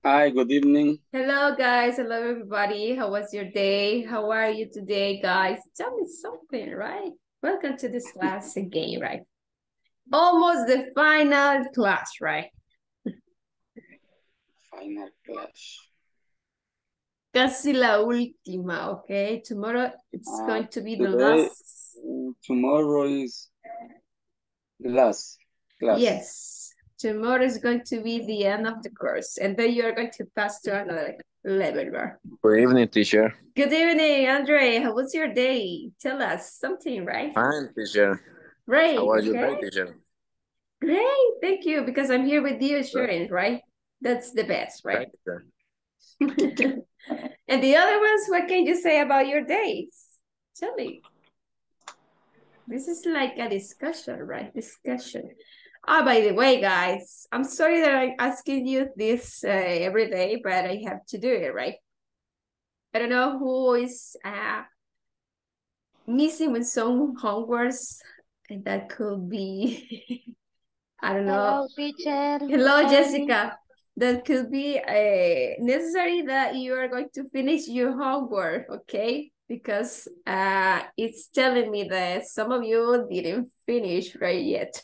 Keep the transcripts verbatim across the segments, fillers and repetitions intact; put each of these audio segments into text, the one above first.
Hi, good evening. Hello, guys. Hello, everybody. How was your day? How are you today, guys? Tell me something, right? Welcome to this class again, right? Almost the final class, right? Final class. Casi la última, okay? Tomorrow, it's Uh, going to be the today, last. uh, tomorrow is the last class. Yes. Tomorrow is going to be the end of the course. And then you're going to pass to another level, right? Good evening, teacher. Good evening, Andre. How was your day? Tell us something, right? Fine, teacher. Great, How was your okay? day, teacher? Great, thank you, because I'm here with you Good. sharing, right? That's the best, right? Thank you. And the other ones, what can you say about your days? Tell me. This is like a discussion, right? Discussion. Oh, by the way, guys, I'm sorry that I'm asking you this uh, every day, but I have to do it, right? I don't know who is uh, missing with some homeworks, and that could be, I don't know. Hello, teacher. Hello, Um, Jessica. That could be uh, necessary that you are going to finish your homework, okay? Because uh, it's telling me that some of you didn't finish right yet.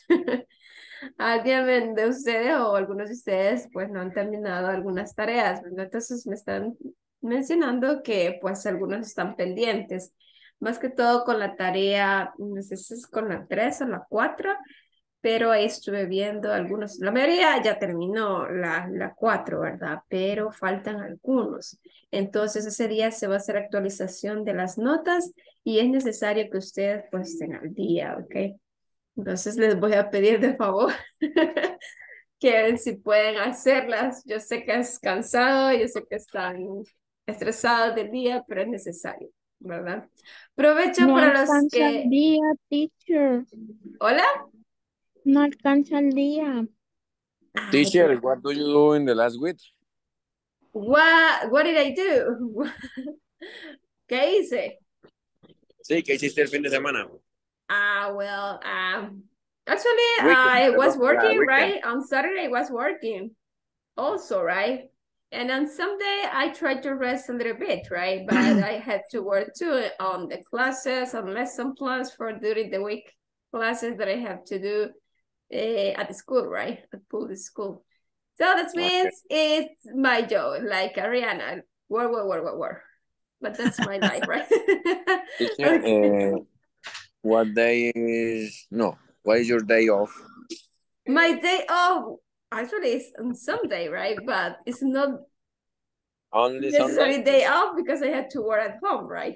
Alguien de ustedes o algunos de ustedes pues no han terminado algunas tareas, ¿verdad? Entonces me están mencionando que pues algunos están pendientes. Más que todo con la tarea, no sé si es con la tres o la cuatro, pero ahí estuve viendo algunos, la mayoría ya terminó la, la cuatro, ¿verdad? Pero faltan algunos. Entonces ese día se va a hacer actualización de las notas y es necesario que ustedes pues estén al día, ¿ok? Entonces les voy a pedir de favor que si pueden hacerlas. Yo sé que es cansado, yo sé que están estresados del día, pero es necesario, ¿verdad? Provecho no para los alcanza el que... día, teacher. ¿Hola? No alcanza el día. Ay, Teacher, pero... what do you do in the last week? What, what did I do? ¿Qué hice? Sí, ¿qué hiciste el fin de semana? Ah, well, um, actually, Weekend, I was perdón, la working, weekend. right? On Saturday, I was working also, right? And on Sunday, I tried to rest a little bit, right? But I had to work too on the classes, on lesson plans for during the week classes that I have to do uh, at the school, right? At public school. So that Okay. means it's my job, like Ariana, work, work, work, work, work. But that's my life, right? Teacher, Okay. uh, what day is... No, what is your day off? My day off, actually, is on Sunday, right? But it's not Only Sunday? necessarily day off because I had to work at home, right?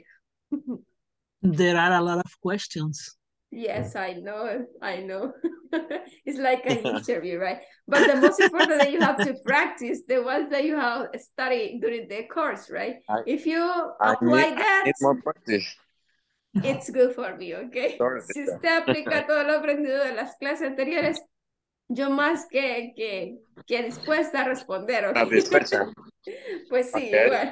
There are a lot of questions. Yes, I know, I know. It's like an interview, right? But the most important that you have to practice the ones that you have studied during the course, right? I, If you I, apply need, I that, need more practice. it's good for me, ¿ok? Sorry, Si teacher. usted aplica todo lo aprendido de las clases anteriores, yo más que, que, que dispuesta a responder, ¿ok? Satisfecha. Pues sí, Okay. igual.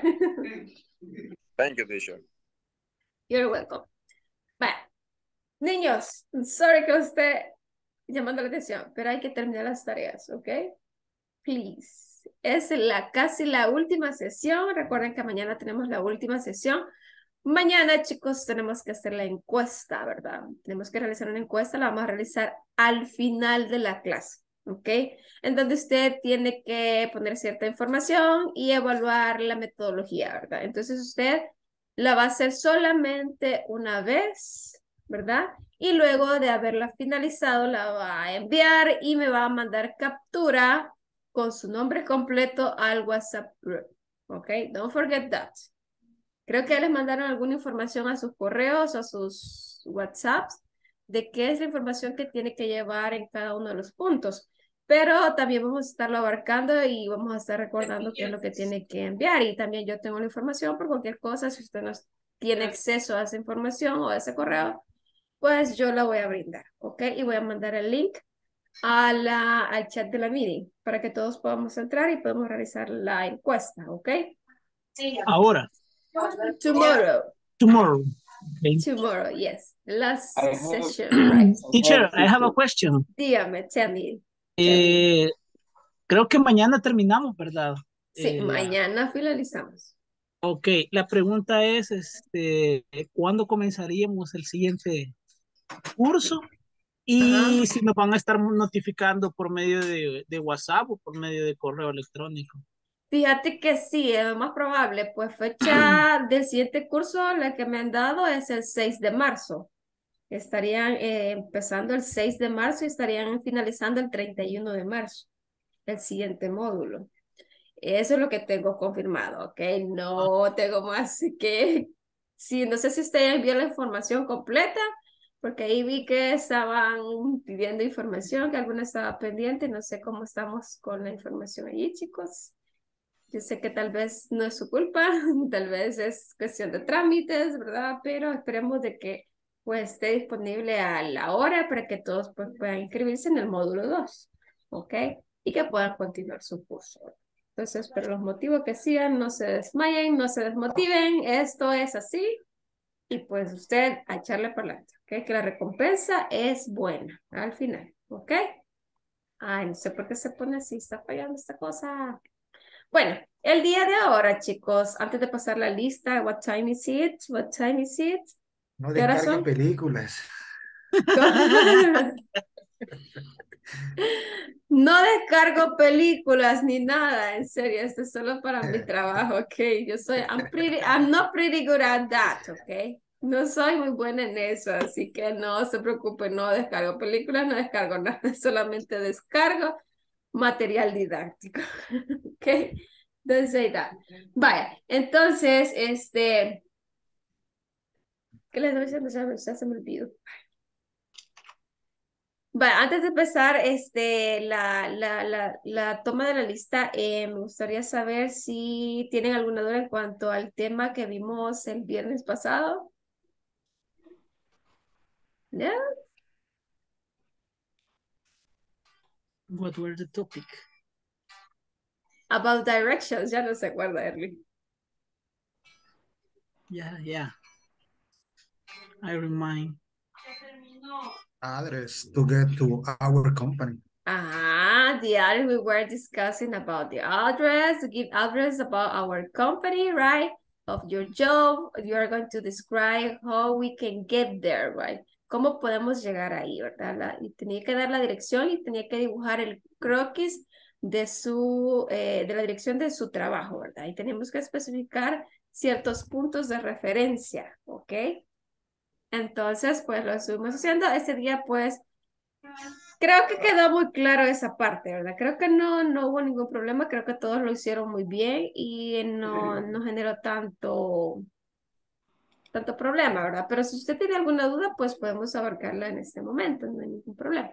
Thank you, teacher. You're welcome. Vale. Niños, sorry que usted llamando la atención, pero hay que terminar las tareas, ¿ok? Please. Es la, casi la última sesión. Recuerden que mañana tenemos la última sesión. Mañana, chicos, tenemos que hacer la encuesta, ¿verdad? Tenemos que realizar una encuesta, la vamos a realizar al final de la clase, ¿ok? En donde usted tiene que poner cierta información y evaluar la metodología, ¿verdad? Entonces usted la va a hacer solamente una vez, ¿verdad? Y luego de haberla finalizado, la va a enviar y me va a mandar captura con su nombre completo al WhatsApp group, ¿ok? Don't forget that. Creo que les mandaron alguna información a sus correos, a sus WhatsApps, de qué es la información que tiene que llevar en cada uno de los puntos. Pero también vamos a estarlo abarcando y vamos a estar recordando qué es lo que tiene que enviar. Y también yo tengo la información por cualquier cosa. Si usted no tiene acceso a esa información o a ese correo, pues yo la voy a brindar, ¿ok? Y voy a mandar el link a la, al chat de la meeting para que todos podamos entrar y podamos realizar la encuesta, ¿ok? Ahora, Tomorrow. tomorrow. Okay. Tomorrow, yes. The last I have, session, right? I Teacher, have I have a teacher. question. Dígame, tell me. Tell me. Eh, creo que mañana terminamos, ¿verdad? Sí, eh, la- mañana finalizamos. Ok, la pregunta es, este, ¿cuándo comenzaríamos el siguiente curso? Ajá. Y si nos van a estar notificando por medio de, de WhatsApp o por medio de correo electrónico. Fíjate que sí, es lo más probable, pues fecha del siguiente curso, la que me han dado es el seis de marzo. Estarían eh, empezando el seis de marzo y estarían finalizando el treinta y uno de marzo, el siguiente módulo. Eso es lo que tengo confirmado, ¿ok? No tengo más que... Sí, no sé si usted ya envió la información completa, porque ahí vi que estaban pidiendo información, que alguna estaba pendiente, no sé cómo estamos con la información allí, chicos. Yo sé que tal vez no es su culpa, tal vez es cuestión de trámites, ¿verdad? Pero esperemos de que pues esté disponible a la hora para que todos pues, puedan inscribirse en el módulo dos, ¿ok? Y que puedan continuar su curso. Entonces, pero los motivos que sigan, no se desmayen, no se desmotiven, esto es así. Y pues usted a echarle para adelante, ¿ok? Que la recompensa es buena al final, ¿ok? Ay, no sé por qué se pone así, está fallando esta cosa. Bueno, el día de ahora, chicos, antes de pasar la lista, what time is it? What time is it? No ¿Qué horas descargue son? películas. No descargo películas ni nada, en serio, esto es solo para mi trabajo, ok. Yo soy, I'm pretty, I'm not pretty good at that, ok. No soy muy buena en eso, así que no se preocupe, no descargo películas, no descargo nada, solamente descargo material didáctico, ok. Don't say that. Vaya, entonces, este, ¿qué les voy diciendo? Ya, ya se me olvidó. Bueno, antes de empezar este, la, la, la, la toma de la lista, eh, me gustaría saber si tienen alguna duda en cuanto al tema que vimos el viernes pasado. ¿Ya? What were the topic? About directions, ya no se acuerda, Erly. Yeah, yeah. I remind. Address to get to our company. Ah, the other we were discussing about the address, to give address about our company, right? Of your job, you are going to describe how we can get there, right? ¿Cómo podemos llegar ahí, verdad? La, y tenía que dar la dirección y tenía que dibujar el croquis de su, eh, de la dirección de su trabajo, ¿verdad? Y tenemos que especificar ciertos puntos de referencia, ¿ok? Entonces, pues lo estuvimos haciendo. Ese día, pues, creo que quedó muy claro esa parte, ¿verdad? Creo que no, no hubo ningún problema, creo que todos lo hicieron muy bien y no, no generó tanto, tanto problema, ¿verdad? Pero si usted tiene alguna duda, pues podemos abarcarla en este momento, no hay ningún problema.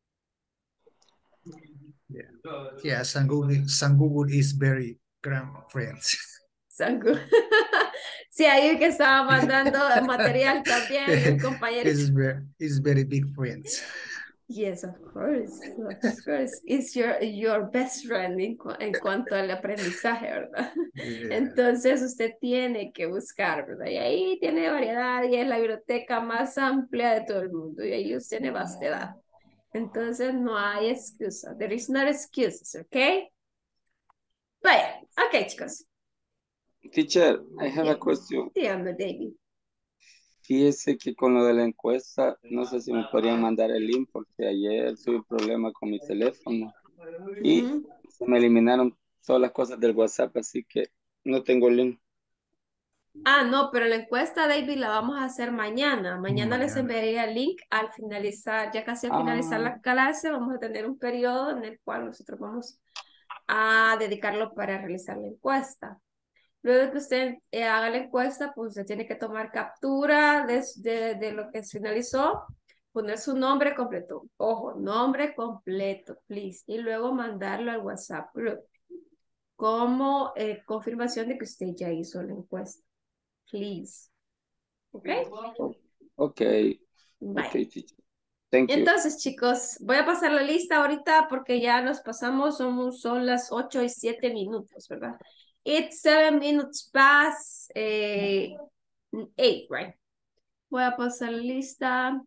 Yeah, yeah San Google, San Google is very grand friends. Sangu. Sí, ahí que estaba mandando material también, el compañerito. It's very, it's very big friends. Yes, of course, of course. It's your, your best friend en, cu en cuanto al aprendizaje, ¿verdad? Yeah. Entonces usted tiene que buscar, ¿verdad? Y ahí tiene variedad y es la biblioteca más amplia de todo el mundo y ahí usted tiene vastedad. Entonces no hay excusa. There is no excuses, ¿ok? Vaya, ok, chicos. Teacher, I have Yeah. a question. Dígame, David. Fíjese que con lo de la encuesta, no sé si me podrían mandar el link porque ayer tuve un problema con mi teléfono y Mm. se me eliminaron todas las cosas del WhatsApp, así que no tengo el link. Ah, no, pero la encuesta, David, la vamos a hacer mañana. Mañana les Mañana. enviaría el link al finalizar, ya casi al finalizar Ah, la clase, vamos a tener un periodo en el cual nosotros vamos a dedicarlo para realizar la encuesta. Luego de que usted eh, haga la encuesta, pues usted tiene que tomar captura de, de, de lo que finalizó, poner su nombre completo. Ojo, nombre completo, please. Y luego mandarlo al WhatsApp group como eh, confirmación de que usted ya hizo la encuesta. Please. ¿Ok? o- ok, ok, Bye. teacher. Thank you. Entonces, chicos, voy a pasar la lista ahorita porque ya nos pasamos, son, son las ocho y siete minutos, ¿verdad? It's seven minutes past eh, eight, right? Voy a pasar la lista.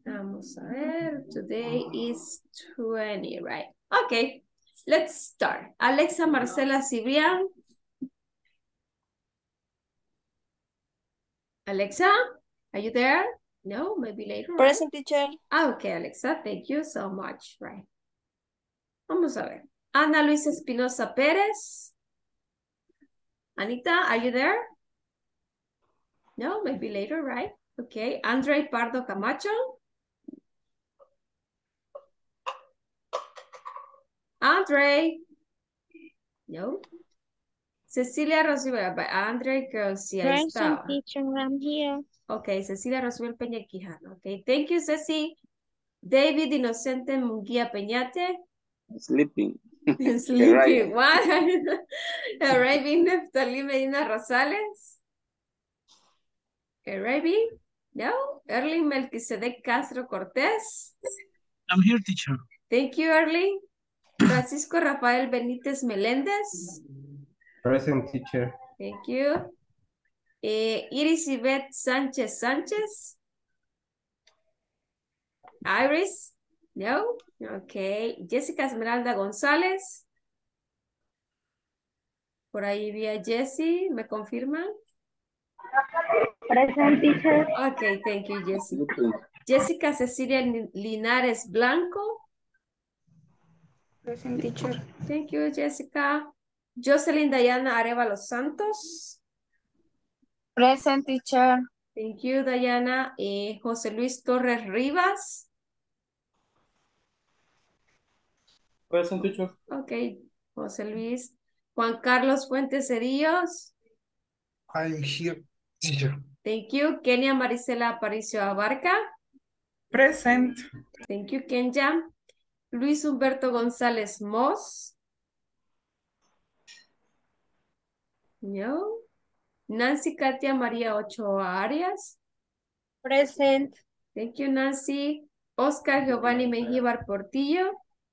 Vamos a ver. Today is twenty, right? Okay, let's start. Alexa Marcela Cibrián. Alexa, are you there? No, maybe later. Right? Present, teacher. Ah, okay, Alexa, thank you so much. Right. Vamos a ver. Ana Luisa Espinosa Pérez. Anita, are you there? No, maybe later, right? Okay. Andre Pardo Camacho. Andre. No. Cecilia Rosibel, but Andre, girl, sí, ahí Present, estaba. teacher, I'm here. Okay, Cecilia Rosibel Peña Quijano. Okay, thank you, Ceci. David Inocente Munguía Peñate. Sleeping. Sleeping. What? Arriving Neftali Medina Rosales. Arriving? No. Erling Melquisedec Castro Cortés. I'm here, teacher. Thank you, Erling. Francisco Rafael Benítez Meléndez. Present, teacher. Thank you. Eh, Iris Yvette Sánchez Sánchez. Iris? No? Okay. Jessica Esmeralda González. Por ahí vi a Jessie. ¿Me confirman? Present, teacher. Okay, thank you, Jessie. Jessica Cecilia Linares Blanco. Present, teacher. Thank you, Jessica. Jocelyn Dayana Arevalo Santos. Present, teacher. Thank you, Dayana. Eh, José Luis Torres Rivas. Present, teacher. Ok, José Luis. Juan Carlos Fuentes Cedillos. I'm here, teacher. Thank you. Kenia Marisela Aparicio Abarca. Present. Thank you, Kenya. Luis Humberto González Moss. No. Nancy Katia María Ochoa Arias. Present. Thank you, Nancy. Oscar Giovanni Mengíbar Portillo.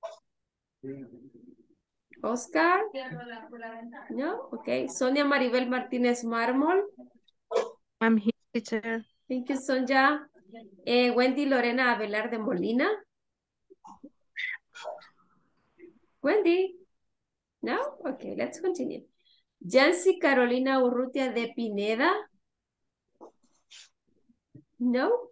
Oscar. No, ok. Sonia Maribel Martínez Mármol. I'm here, teacher. Thank you, Sonia. Eh, Wendy Lorena Avelar de Molina. Wendy. No? Okay, let's continue. Yancy Carolina Urrutia de Pineda. No?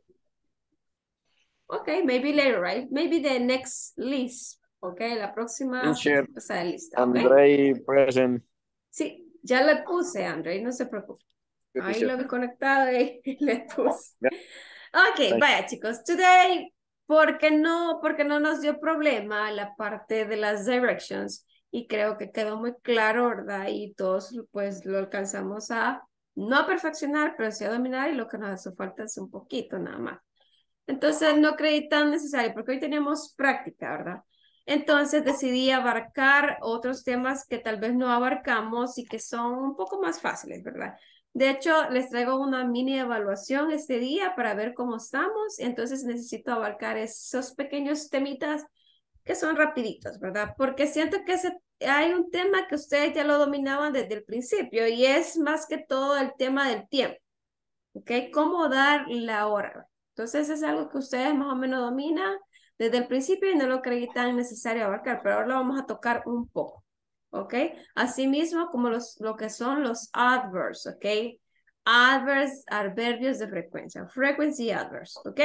Okay, maybe later, right? Maybe the next list. Okay, la próxima Teacher, o sea, lista. Okay? Andrei present. Sí, ya le puse, André, no se preocupe. Good, Ahí teacher. lo vi conectado y le puse. Yeah. Ok, Thank vaya chicos, today, porque no, porque no nos dio problema la parte de las directions y creo que quedó muy claro, ¿verdad? Y todos pues lo alcanzamos a, no a perfeccionar, pero sí a dominar y lo que nos hace falta es un poquito nada más. Entonces no creí tan necesario porque hoy tenemos práctica, ¿verdad? Entonces decidí abarcar otros temas que tal vez no abarcamos y que son un poco más fáciles, ¿verdad? De hecho, les traigo una mini evaluación este día para ver cómo estamos. Entonces necesito abarcar esos pequeños temitas que son rapiditos, ¿verdad? Porque siento que ese, hay un tema que ustedes ya lo dominaban desde el principio y es más que todo el tema del tiempo. ¿Ok? ¿Cómo dar la hora? Entonces es algo que ustedes más o menos dominan desde el principio y no lo creí tan necesario abarcar, pero ahora lo vamos a tocar un poco. ¿Ok? Asimismo, como los, lo que son los adverbs, ¿ok? Adverbs, adverbios de frecuencia. Frequency adverbs, ¿ok?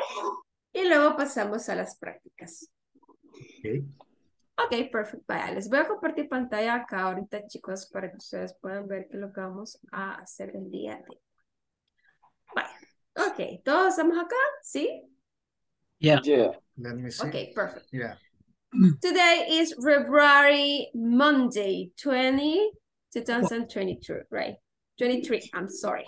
Y luego pasamos a las prácticas. Okay. Ok, perfecto. Vaya, les voy a compartir pantalla acá ahorita, chicos, para que ustedes puedan ver qué es lo que vamos a hacer el día de hoy. Vaya. Ok, ¿todos estamos acá? ¿Sí? Yeah. Yeah. Let me see. Ok, perfect. Yeah. Today is February, Monday, twenty, twenty twenty-two, right? twenty-three, I'm sorry.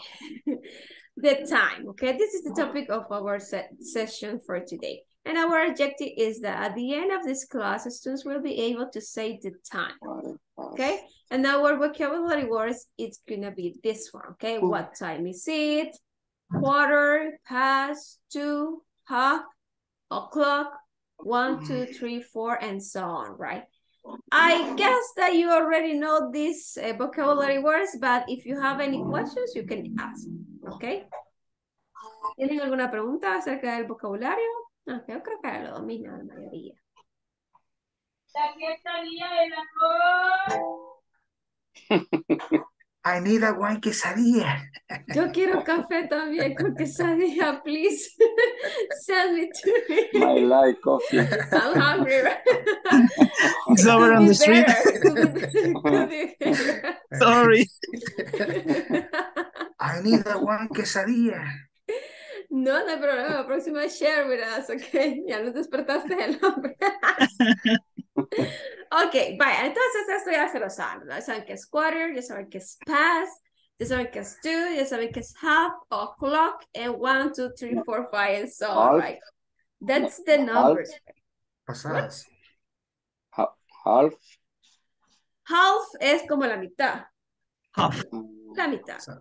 The time, okay? This is the topic of our se session for today. And our objective is that at the end of this class, students will be able to say the time, okay? And our vocabulary words, it's gonna be this one, okay? What time is it? Quarter, past, two, half, o'clock, one, two, three, four, and so on, right? I guess that you already know these uh, vocabulary words, but if you have any questions, you can ask, okay? ¿Tienen alguna pregunta acerca del vocabulario? Ok, yo creo que lo domina la mayoría. I need a one quesadilla. Yo quiero café también con quesadilla, please. Send me to me. My life coffee. I'm hungry. Right? It's It over could on be the street. better. It could be, it could be better. Sorry. I need a one quesadilla. No, no hay problema. La próxima share with us, ok. Ya nos despertaste el nombre. Ok, vaya. Entonces esto ya se lo saben, ¿no? Ya saben que es quarter, ya saben que es past, ya saben que es two, ya saben que es half, o'clock, and one, two, three, four, five, and so on, Half. right? That's the Half. numbers. Pasadas. Ha- Half. Half es como la mitad. Half. La mitad. Pasada.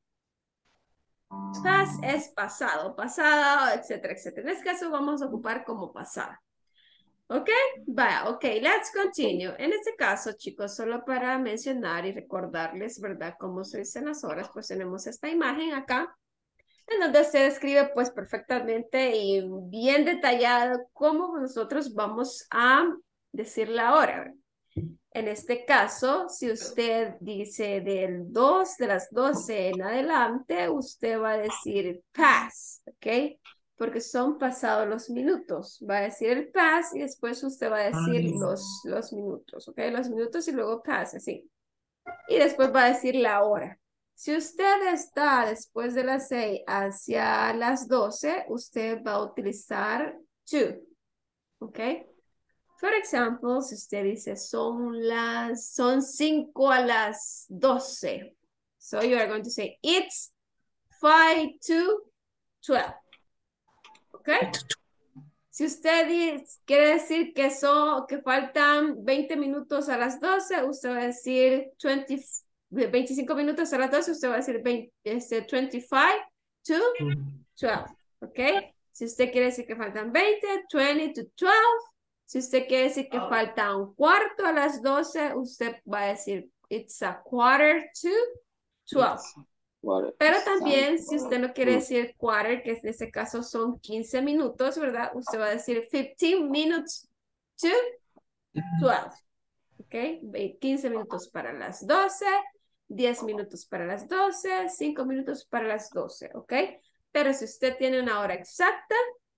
Past es pasado, pasado, etcétera, etcétera. En este caso vamos a ocupar como pasada. ¿Ok? Vaya, ok, let's continue. En este caso, chicos, solo para mencionar y recordarles, ¿verdad? Cómo se dicen las horas, pues tenemos esta imagen acá, en donde se describe pues perfectamente y bien detallado cómo nosotros vamos a decir la hora, ¿verdad? En este caso, si usted dice del dos de las doce en adelante, usted va a decir pass, ¿ok? Porque son pasados los minutos. Va a decir el pass y después usted va a decir Ay. los, los minutos, ¿ok? Los minutos y luego pass, así. Y después va a decir la hora. Si usted está después de las seis hacia las doce, usted va a utilizar to, ¿ok? Por ejemplo, si usted dice son las, son cinco a las doce. So you are going to say it's five to twelve. Okay? Si usted dice, quiere decir que son, que faltan veinte minutos a las doce, usted va a decir veinte, veinticinco minutos a las doce, usted va a decir veinte, este, veinticinco to twelve. Okay? Si usted quiere decir que faltan veinte, veinte to twelve. Si usted quiere decir que falta un cuarto a las doce, usted va a decir it's a quarter to twelve. What- Pero también, si usted no quiere decir quarter, que en este caso son quince minutos, ¿verdad? Usted va a decir fifteen minutes to twelve. ¿Ok? quince minutos para las doce, diez minutos para las doce, cinco minutos para las doce, ¿ok? Pero si usted tiene una hora exacta,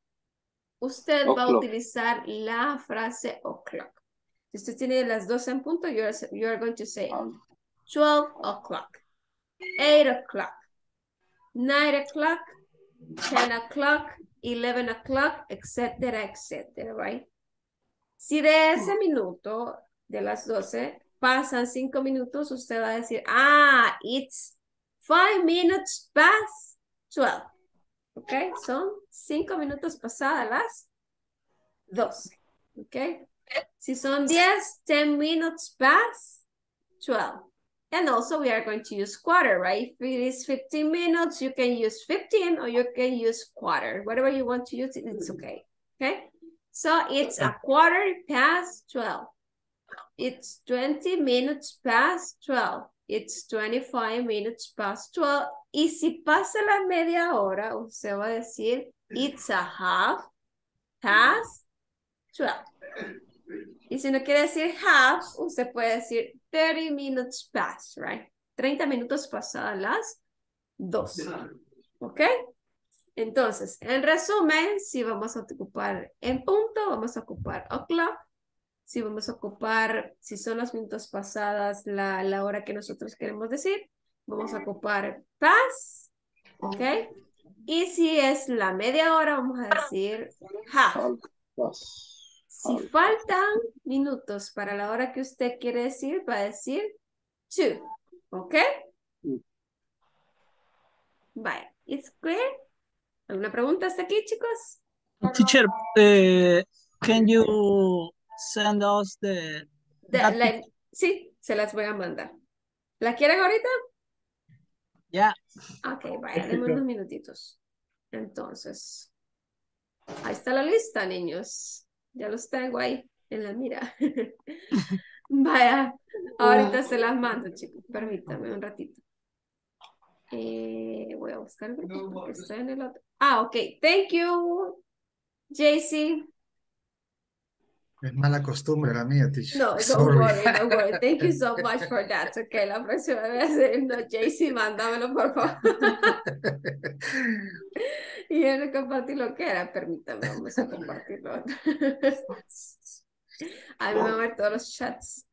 usted va a O'clock. utilizar la frase o'clock. Si usted tiene las doce en punto, you are, you are going to say twelve o'clock, eight o'clock, nine o'clock, ten o'clock, eleven o'clock, etcétera, etcétera, right? Si de ese minuto, de las doce, pasan cinco minutos, usted va a decir, ah, it's five minutes past twelve. ¿Ok? Son cinco minutos pasadas las doce. ¿Ok? Si son diez, ten minutes past twelve. And also we are going to use quarter, right? If it is fifteen minutes, you can use fifteen or you can use quarter. Whatever you want to use, it's okay. Okay? So it's a quarter past twelve. It's twenty minutes past twelve. It's twenty-five minutes past twelve. Y si pasa la media hora, usted va a decir, it's a half past twelve. Y si no quiere decir half, usted puede decir thirty minutes past, right? treinta minutos pasadas las doce. ¿Ok? Entonces, en resumen, si vamos a ocupar en punto, vamos a ocupar o'clock. Si vamos a ocupar, si son los minutos pasadas la, la hora que nosotros queremos decir, vamos a ocupar past. ¿Ok? Y si es la media hora, vamos a decir half. Half past. Si faltan minutos para la hora que usted quiere decir, va a decir two. ¿Ok? Vale. ¿It's clear? ¿Alguna pregunta hasta aquí, chicos? Teacher, uh, can you send us the... De- that la- sí, se las voy a mandar. ¿La quieren ahorita? Yeah. Ok, vaya, denme unos minutitos. Entonces, ahí está la lista, niños. Ya los tengo ahí en la mira. Vaya, ahorita se las mando, chicos. Permítame un ratito. Eh, voy a buscar el grupo porque estoy en el otro. Ah, ok. Thank you. J C. Es mala costumbre la mía, teacher. No, don't Sorry. worry, don't worry. Thank you so much for that. Okay, la próxima vez, no, J C, mándamelo, por favor. Y yo no compartí lo que era. Permítame, vamos a compartirlo. A mí me van a ver todos los chats.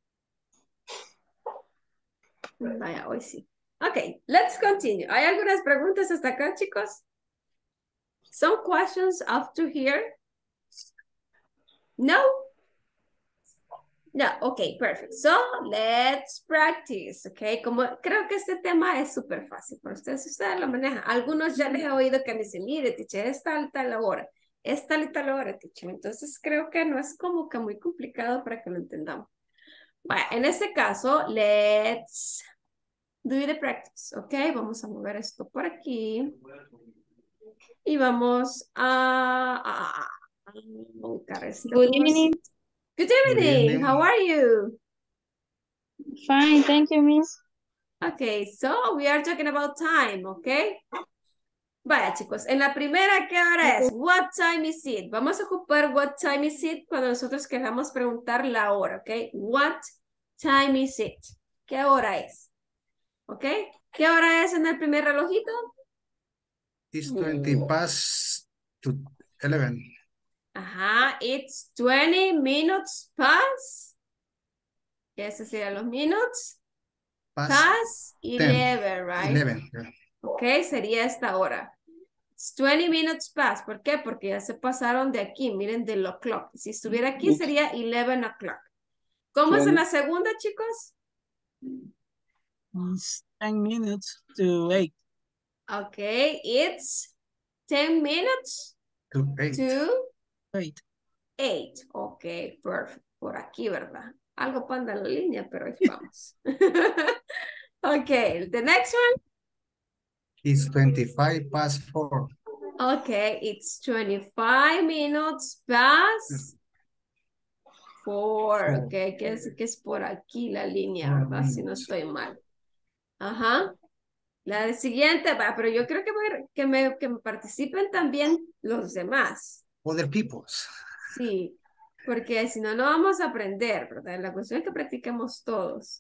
Vaya, hoy sí. Ok, let's continue. ¿Hay algunas preguntas hasta acá, chicos? Some questions up to here? No? No, ok, perfect. So, let's practice, ok. Como creo que este tema es súper fácil para ustedes, ustedes lo manejan. Algunos ya les he oído que me dicen, mire, teacher, es tal, tal hora, es tal y tal hora, teacher. Entonces, creo que no es como que muy complicado para que lo entendamos. Bueno, en este caso, let's do the practice, ok. Vamos a mover esto por aquí. Y vamos a, a, a buscar este. Good evening. Good Good evening. evening. How are you? Fine, thank you, miss. Okay, so we are talking about time, okay? Vaya, chicos, en la primera, ¿qué hora es? What time is it? Vamos a ocupar what time is it cuando nosotros queramos preguntar la hora, ¿ok? What time is it? ¿Qué hora es? ¿Ok? ¿Qué hora es en el primer relojito? It's twenty past to eleven. Ajá, it's twenty minutes past. ¿Qué esos serían los minutos? Past Past ten. eleven, right? eleven. yeah. Ok, sería esta hora. It's twenty minutes past. ¿Por qué? Porque ya se pasaron de aquí. Miren, del o'clock. Si estuviera aquí sería eleven o'clock. ¿Cómo es en la segunda, chicos? It's ten minutes to eight. Ok, it's ten minutes To eight. to Eight. eight. Ok, perfect. Por aquí, ¿verdad? Algo panda en la línea, pero ahí vamos. Ok, the next one. It's twenty-five past four. Okay, it's twenty-five minutes past four. Four. Okay, quiere decir que es por aquí la línea, Four ¿verdad? Si no minutes. estoy mal. Ajá. La siguiente, va, pero yo creo que, voy a- que, me, que me participen también los demás. Other people's. Sí, porque si no, no vamos a aprender, ¿verdad? La cuestión es que practiquemos todos.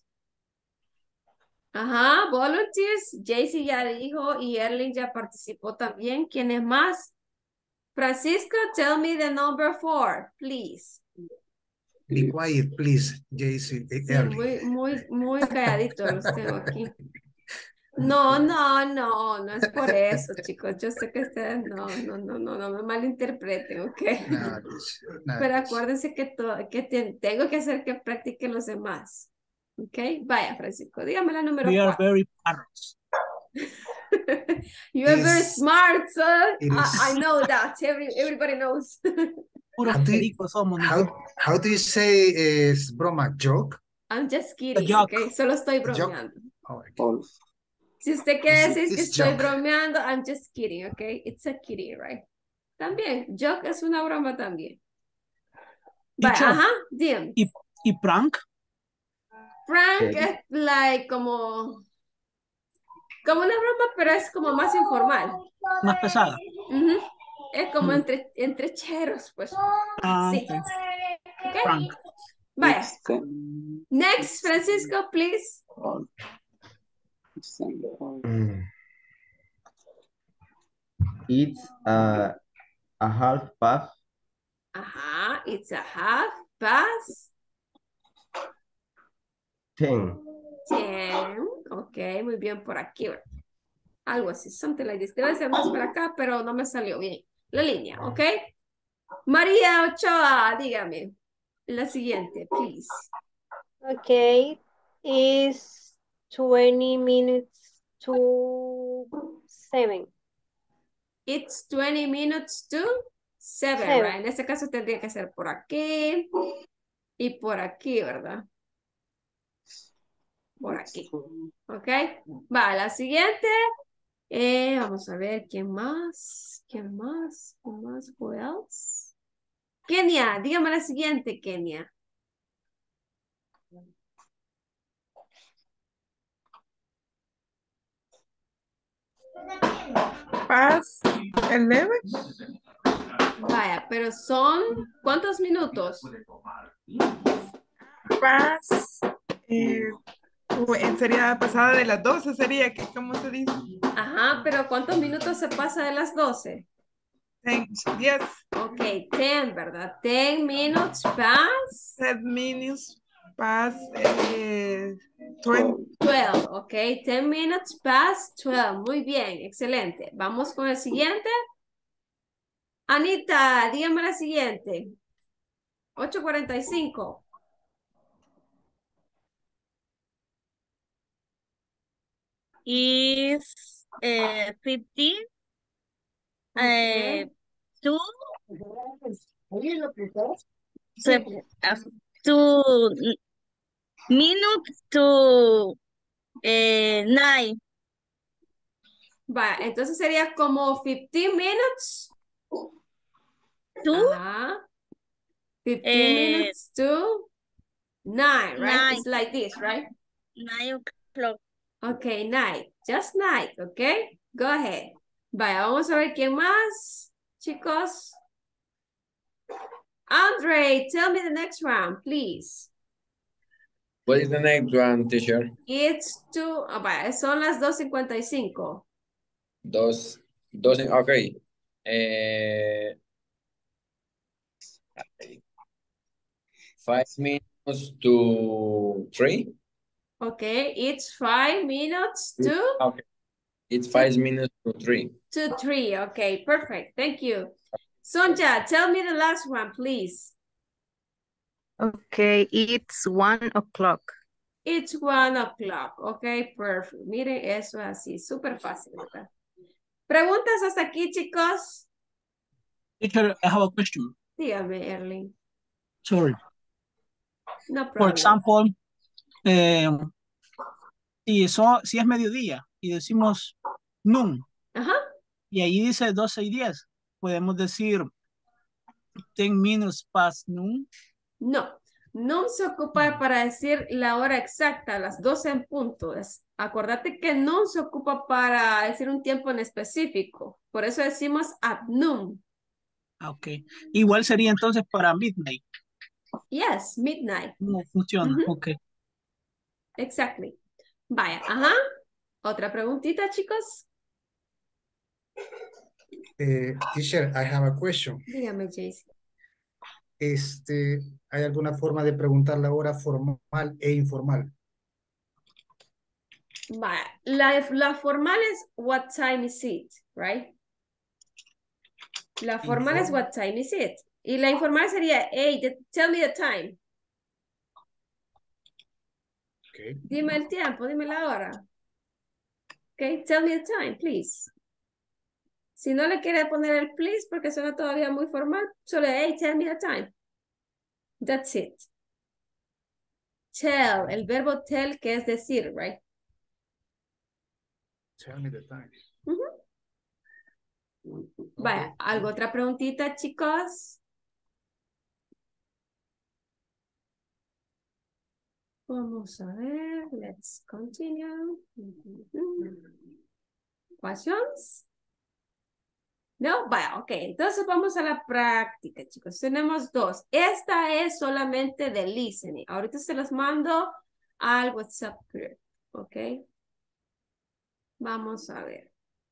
Ajá, volunteers. Jaycee ya dijo y Erling ya participó también. ¿Quién es más? Francisco, tell me the number four, please. Be quiet, please, J C. Sí, Early. muy, muy, muy calladitos los tengo aquí. No, no, no, no es por eso, chicos. Yo sé que ustedes no, no, no, no, no me malinterpreten, ¿ok? No, teacher, no, Pero teacher. acuérdense que, to- que te- tengo que hacer que practiquen los demás. ¿Ok? Vaya, Francisco, dígame la número We are cuatro. very parrots. You are very Is- smart, sir. it I, is- I know that. Every, everybody knows. Puros How do you- pericos somos. How, how do you say is broma joke? I'm just kidding, joke. ¿ok? Solo estoy joke. bromeando. Oh, okay. False. Si usted quiere It's- decir que it's estoy joke. bromeando, I'm just kidding, ¿ok? It's a kidding, right? También, joke es una broma también. Vale, Teacher. ajá, dígame. ¿Y, y prank? Prank es like como, como una broma, pero es como más informal. Más pesada. Ujú. Es como Mm. entre, entre cheros, pues. Ah, Sí. ok. ¿Ok? Prank. Vaya. It's ten. Next, Francisco, please. It's ten. Mm. It's a, a half past Ajá, it's a half past ten. ten. Ok, muy bien por aquí. ¿verdad? Algo así, something like this. Debe ser más para acá, pero no me salió bien. La línea, ¿ok? María Ochoa, dígame. La siguiente, please. Okay, it's twenty minutes to seven. It's twenty minutes to seven, Seven. right? En este caso tendría que ser por aquí y por aquí, ¿verdad? Por aquí. ¿Ok? Va, la siguiente. Eh, vamos a ver, ¿quién más? ¿Quién más? ¿Quién más? Who else? Kenia, dígame la siguiente, Kenia. Past eleven. Vaya, pero son, ¿cuántos minutos? Past. Eh, u- sería pasada de las doce, sería que, ¿cómo se dice? Ajá, pero ¿cuántos minutos se pasa de las doce? Ten, yes. Ok, ten, ¿verdad? Ten minutes past. Ten minutes past eh, twenty. twelve, ok. Ten minutes past twelve. Muy bien, excelente. Vamos con el siguiente. Anita, dígame la siguiente. ocho cuarenta y cinco. Is uh, fifteen uh, Ok. two, Sí. uh, two minutes to uh, nine. Va, entonces sería como fifteen minutes. Two Ajá. fifteen uh, minutes to nine, right? nine. It's like this, right? Nine o'clock. Okay, night. Just night, okay? Go ahead. Vaya, vamos a ver quién más, chicos. Andre, tell me the next round, please. What is the next one, teacher? It's two, ah, vaya, son las dos cincuenta y cinco. Dos, dos, okay. Eh, five minutes to three. Okay, it's five minutes to, Okay. It's five minutes to three. to three. Okay, perfect. Thank you. Sonja, tell me the last one, please. Okay, it's one o'clock. It's one o'clock. Okay, perfect. Miren, eso es así, súper fácil, ¿verdad? ¿Preguntas hasta aquí, chicos? Teacher, I have a question. Dígame, Erling. Sorry. No For problem. example, eh, si, so- si es mediodía y decimos noon, Ajá. y ahí dice doce y diez, podemos decir ten minutes past noon. No, no se ocupa para decir la hora exacta, las doce en punto. Es- Acordate que no se ocupa para decir un tiempo en específico. Por eso decimos at noon. Ah, ok. Igual sería entonces para midnight. Yes, midnight. No funciona, Ujú. ok. Exactly. Vaya, ajá. Otra preguntita, chicos. Eh, teacher, I have a question. Dígame, Jason. Este, ¿hay alguna forma de preguntar la hora formal e informal? Vaya, la, la formal es what time is it, right? La formal es Informal. what time is it. Y la informal sería, hey, the- tell me the time. Okay. Dime el tiempo, dime la hora. Okay, tell me the time, please. Si no le quiere poner el please porque suena todavía muy formal, solo hey, tell me the time. That's it. Tell, el verbo tell que es decir, right? Tell me the time. Ujú. Vaya, Okay. ¿algo otra preguntita, chicos? Vamos a ver, let's continue. Ujú. Questions? No, vaya, ok. Entonces vamos a la práctica, chicos. Tenemos dos. Esta es solamente de listening. Ahorita se los mando al WhatsApp group, ok. Vamos a ver.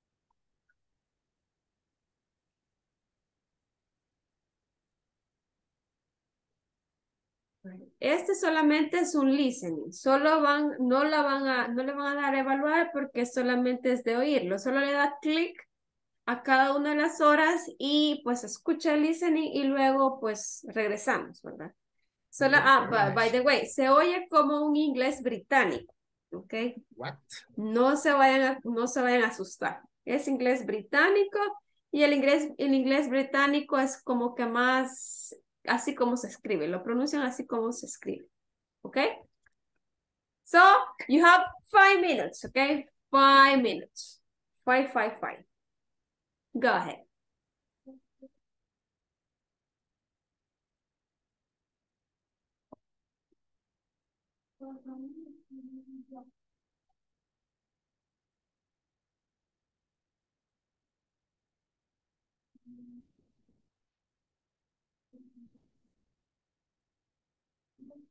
Este solamente es un listening. Solo van, no la van a, no le van a dar a evaluar porque solamente es de oírlo. Solo le da clic a cada una de las horas y pues escucha el listening y luego pues regresamos, ¿verdad? Solo, ah, by, by the way, se oye como un inglés británico, ¿ok? What? No se vayan a, no se vayan a asustar. Es inglés británico y el inglés, el inglés británico es como que más, así como se escribe, lo pronuncian así como se escribe, ¿ok? So, you have five minutes, ¿ok? Five minutes. Five, five, five. Go ahead.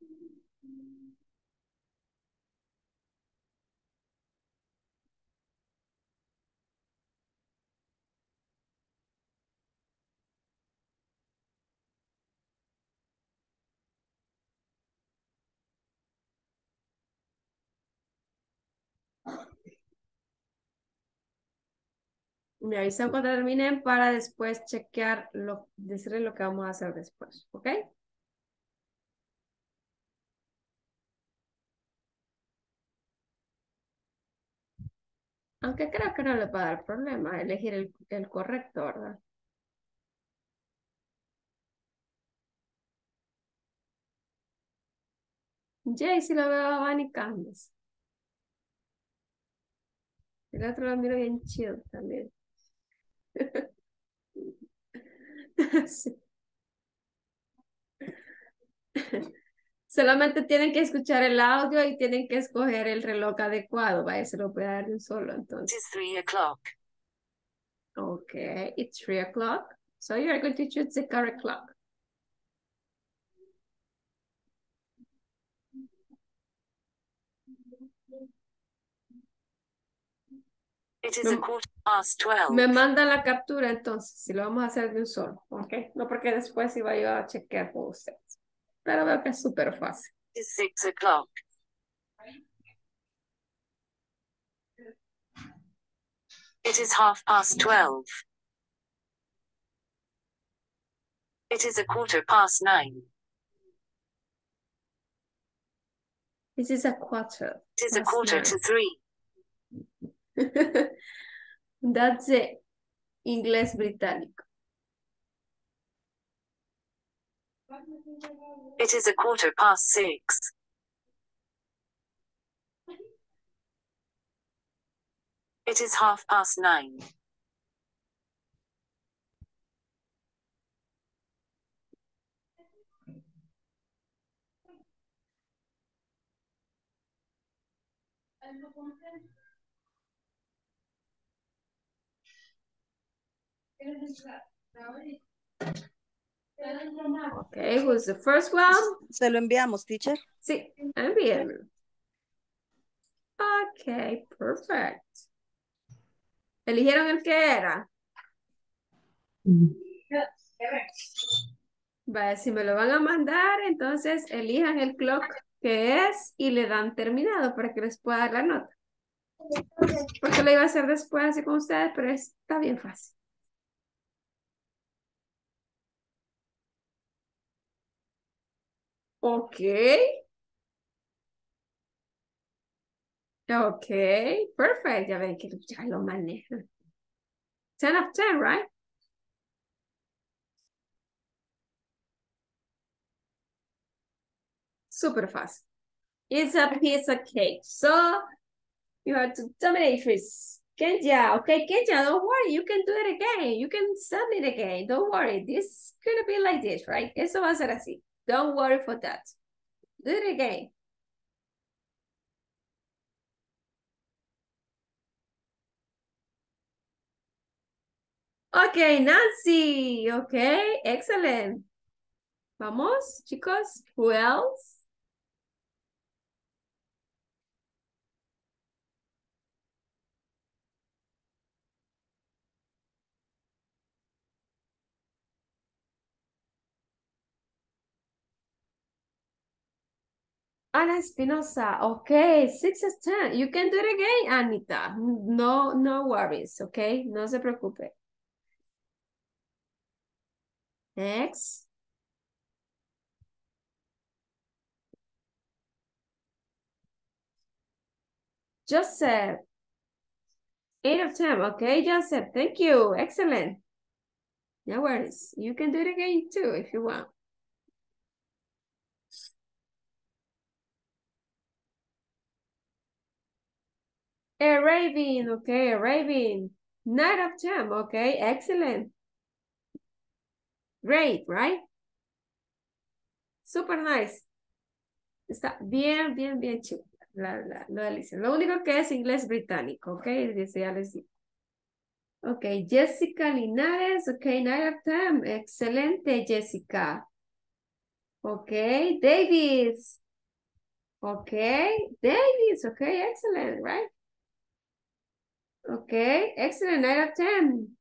Me avisan cuando terminen para después chequear, lo, decirles lo que vamos a hacer después, ¿ok? Aunque creo que no le va a dar problema elegir el, el correcto, ¿verdad? Jay, si lo veo abanicando. El otro lo miro bien chido también. Sí. Solamente tienen que escuchar el audio y tienen que escoger el reloj adecuado. Vaya, se lo puede dar de un solo, entonces. It's three o'clock. Okay, it's three o'clock. So you're going to choose the correct clock. It is a quarter past twelve. Me manda la captura entonces, si lo vamos a hacer de un solo, ¿ok? No porque después iba yo a chequear con ustedes. Pero veo que es súper fácil. It's six o'clock. It is half past twelve. It is a quarter past nine. This is a quarter. It is a quarter to three. That's it. Inglés británico. It is a quarter past six. It is half past nine. Okay, who's the first one? Se lo enviamos, teacher. Sí, envíenmelo. Okay, perfect. ¿Eligieron el que era? Vale, si me lo van a mandar, entonces elijan el clock que es y le dan terminado para que les pueda dar la nota. Porque lo iba a hacer después así con ustedes, pero está bien fácil. Ok. Ok, perfect. Ya ven que ya lo manejan. ten of ten, right? Super fast. It's a piece of cake. So you have to dominate first. Kenya, okay, Kenya, don't worry. You can do it again. You can submit again. Don't worry. This is gonna be like this, right? Eso va a ser así. Don't worry for that. Do it again. Okay, Nancy. Okay, excellent. Vamos, chicos. Who else? Ana Espinosa, okay, six is ten. You can do it again, Anita. No, no worries, okay? No se preocupe. Next. Joseph. eight of ten, okay, Joseph, thank you, excellent. No worries, you can do it again too if you want. A Raven, okay, a Raven. nine of ten, okay, excellent. Great, right? Super nice. Está bien, bien, bien chido. La, la, lo, Alicia. Lo único que es inglés británico, ok, dice ya les digo. Ok, Jessica Linares, ok, nine of ten. Excelente, Jessica. Okay, Davis. Okay, Davis. Okay, excellent, right? Okay, excellent, nine out of ten.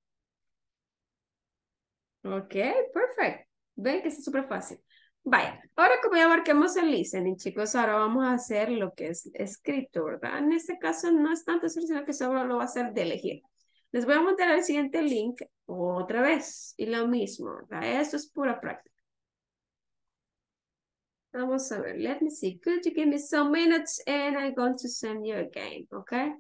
Okay, perfect. Ven que es súper fácil. Vaya, ahora como ya marquemos el listening, chicos, ahora vamos a hacer lo que es escrito, ¿verdad? En este caso no es tanto eso, sino que solo lo va a hacer de elegir. Les voy a montar el siguiente link otra vez y lo mismo, ¿verdad? Esto es pura práctica. Vamos a ver, let me see. Could you give me some minutes and I'm going to send you again, okay?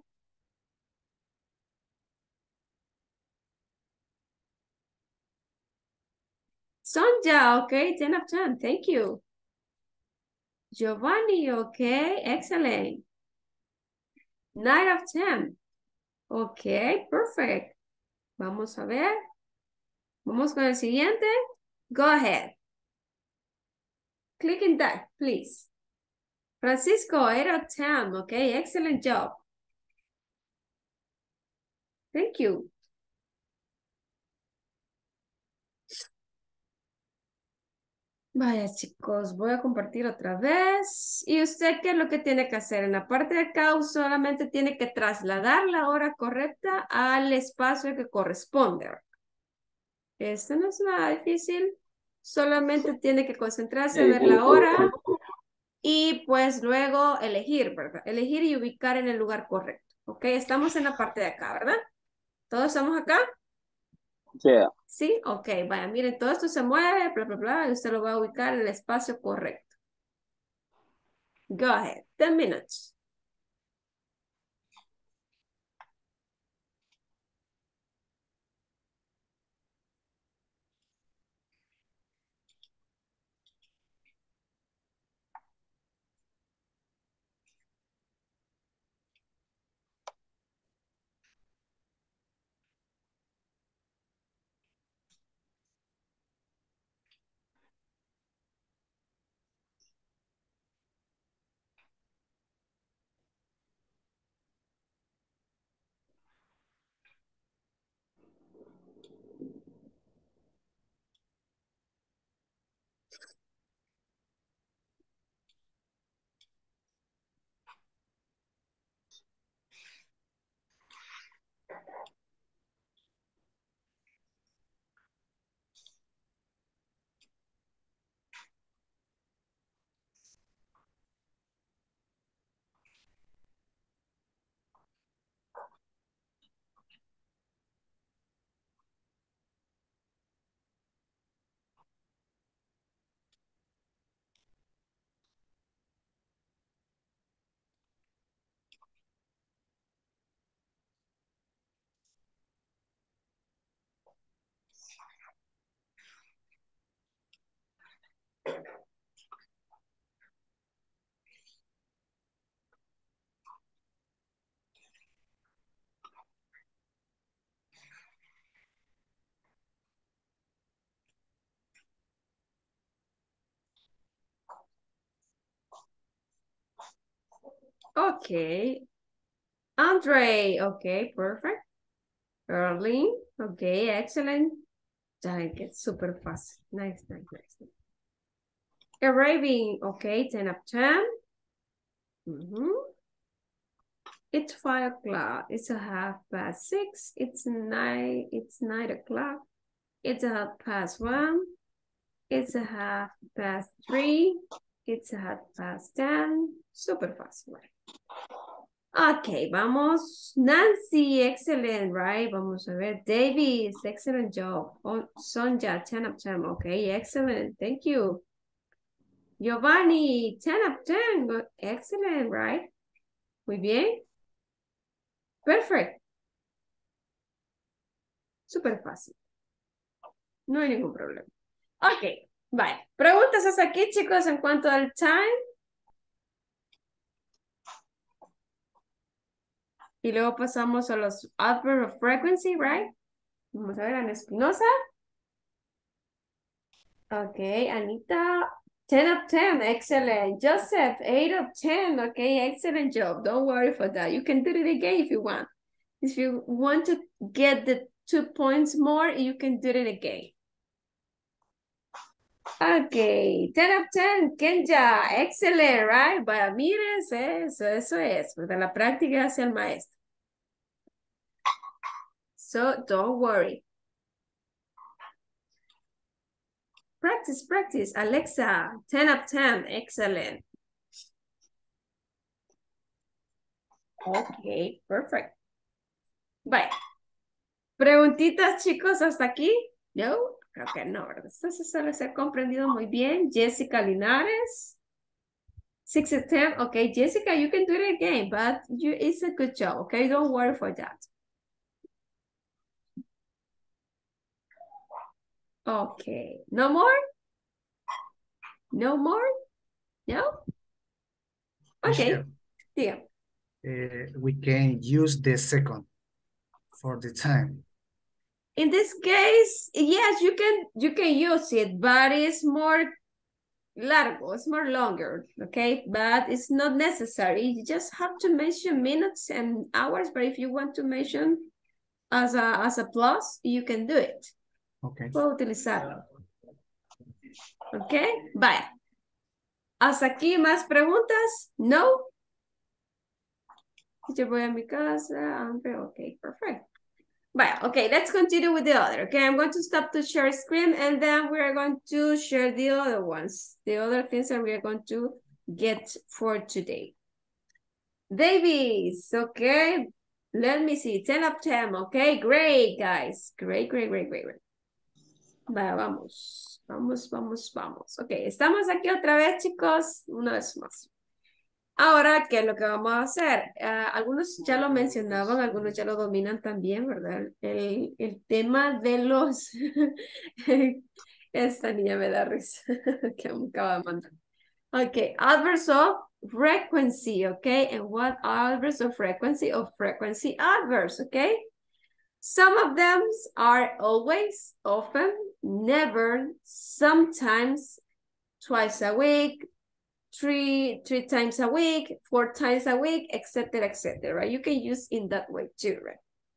Sonja, okay, ten of ten, thank you. Giovanni, okay, excellent. nine of ten. Okay, perfect. Vamos a ver. Vamos con el siguiente. Go ahead. Click in that, please. Francisco, eight of ten. Okay, excellent job. Thank you. Vaya chicos, voy a compartir otra vez. ¿Y usted qué es lo que tiene que hacer? En la parte de acá solamente tiene que trasladar la hora correcta al espacio que corresponde. Esto no es nada difícil. Solamente tiene que concentrarse, ver la hora y pues luego elegir, ¿verdad? Elegir y ubicar en el lugar correcto. Ok, estamos en la parte de acá, ¿verdad? ¿Todos estamos acá? Yeah. Sí, ok, vaya, miren, todo esto se mueve, bla, bla, bla, y usted lo va a ubicar en el espacio correcto. Go ahead, ten minutes. Okay. Andre, okay, perfect. Early, okay, excellent. Dang, it's super fast. Nice, nice, nice. Arriving, okay, ten of ten. Mm-hmm. It's five o'clock. It's a half past six. It's nine. It's nine o'clock. It's a half past one. It's a half past three. It's a half past ten. Super fast, right? Okay, vamos. Nancy, excellent, right? Vamos a ver. Davis, excellent job. Oh, Sonja, ten of ten. Okay, excellent. Thank you. Giovanni, ten of ten. Good. Excellent, right? Muy bien. Perfect. Súper fácil. No hay ningún problema. Ok, vale. Preguntas hasta aquí, chicos, en cuanto al time. Y luego pasamos a los adverb of frequency, right? Vamos a ver, Ana Espinosa. Ok, Anita, ten of ten, excellent. Joseph, eight of ten, okay, excellent job. Don't worry for that. You can do it again if you want. If you want to get the two points more, you can do it again. Okay, ten of ten, Kenya, excellent, right? Para mires, eso, eso es, porque la práctica hacia el maestro. So, don't worry. Practice, practice. Alexa, ten of ten, excellent. Okay, perfect. Bye. ¿Preguntitas, chicos, hasta aquí? No, creo que no, ¿verdad? Esto se suele ser comprendido muy bien. Jessica Linares. Six of ten. Okay, Jessica, you can do it again, but you, it's a good job, okay? Don't worry for that. Okay, no more? No more? No? Okay, yeah. Uh, we can use the second for the time. In this case, yes, you can you can use it, but it's more largo, it's more longer, okay? But it's not necessary. You just have to mention minutes and hours, but if you want to mention as a, as a plus, you can do it. Okay. Puedo utilizarlo. Ok, vaya. ¿Hasta aquí más preguntas? No. Yo voy a mi casa. Okay, perfect. Vaya, okay, let's continue with the other. Okay, I'm going to stop to share screen and then we are going to share the other ones. The other things that we are going to get for today. Davies, okay. Let me see, ten of ten, okay. Great, guys. Great, great, great, great, great. Vaya, vamos. Vamos, vamos, vamos. Ok, estamos aquí otra vez, chicos. Una vez más. Ahora, ¿qué es lo que vamos a hacer? Uh, algunos ya lo mencionaban, algunos ya lo dominan también, ¿verdad? El, el tema de los... Esta niña me da risa que me acaba de mandar. Ok, adverbs of frequency, ok? And what adverbs of frequency? Of frequency adverbs, ok? Some of them are always, often, never, sometimes, twice a week, three, three times a week, four times a week, et cetera, et cetera, right? You can use in that way too, right?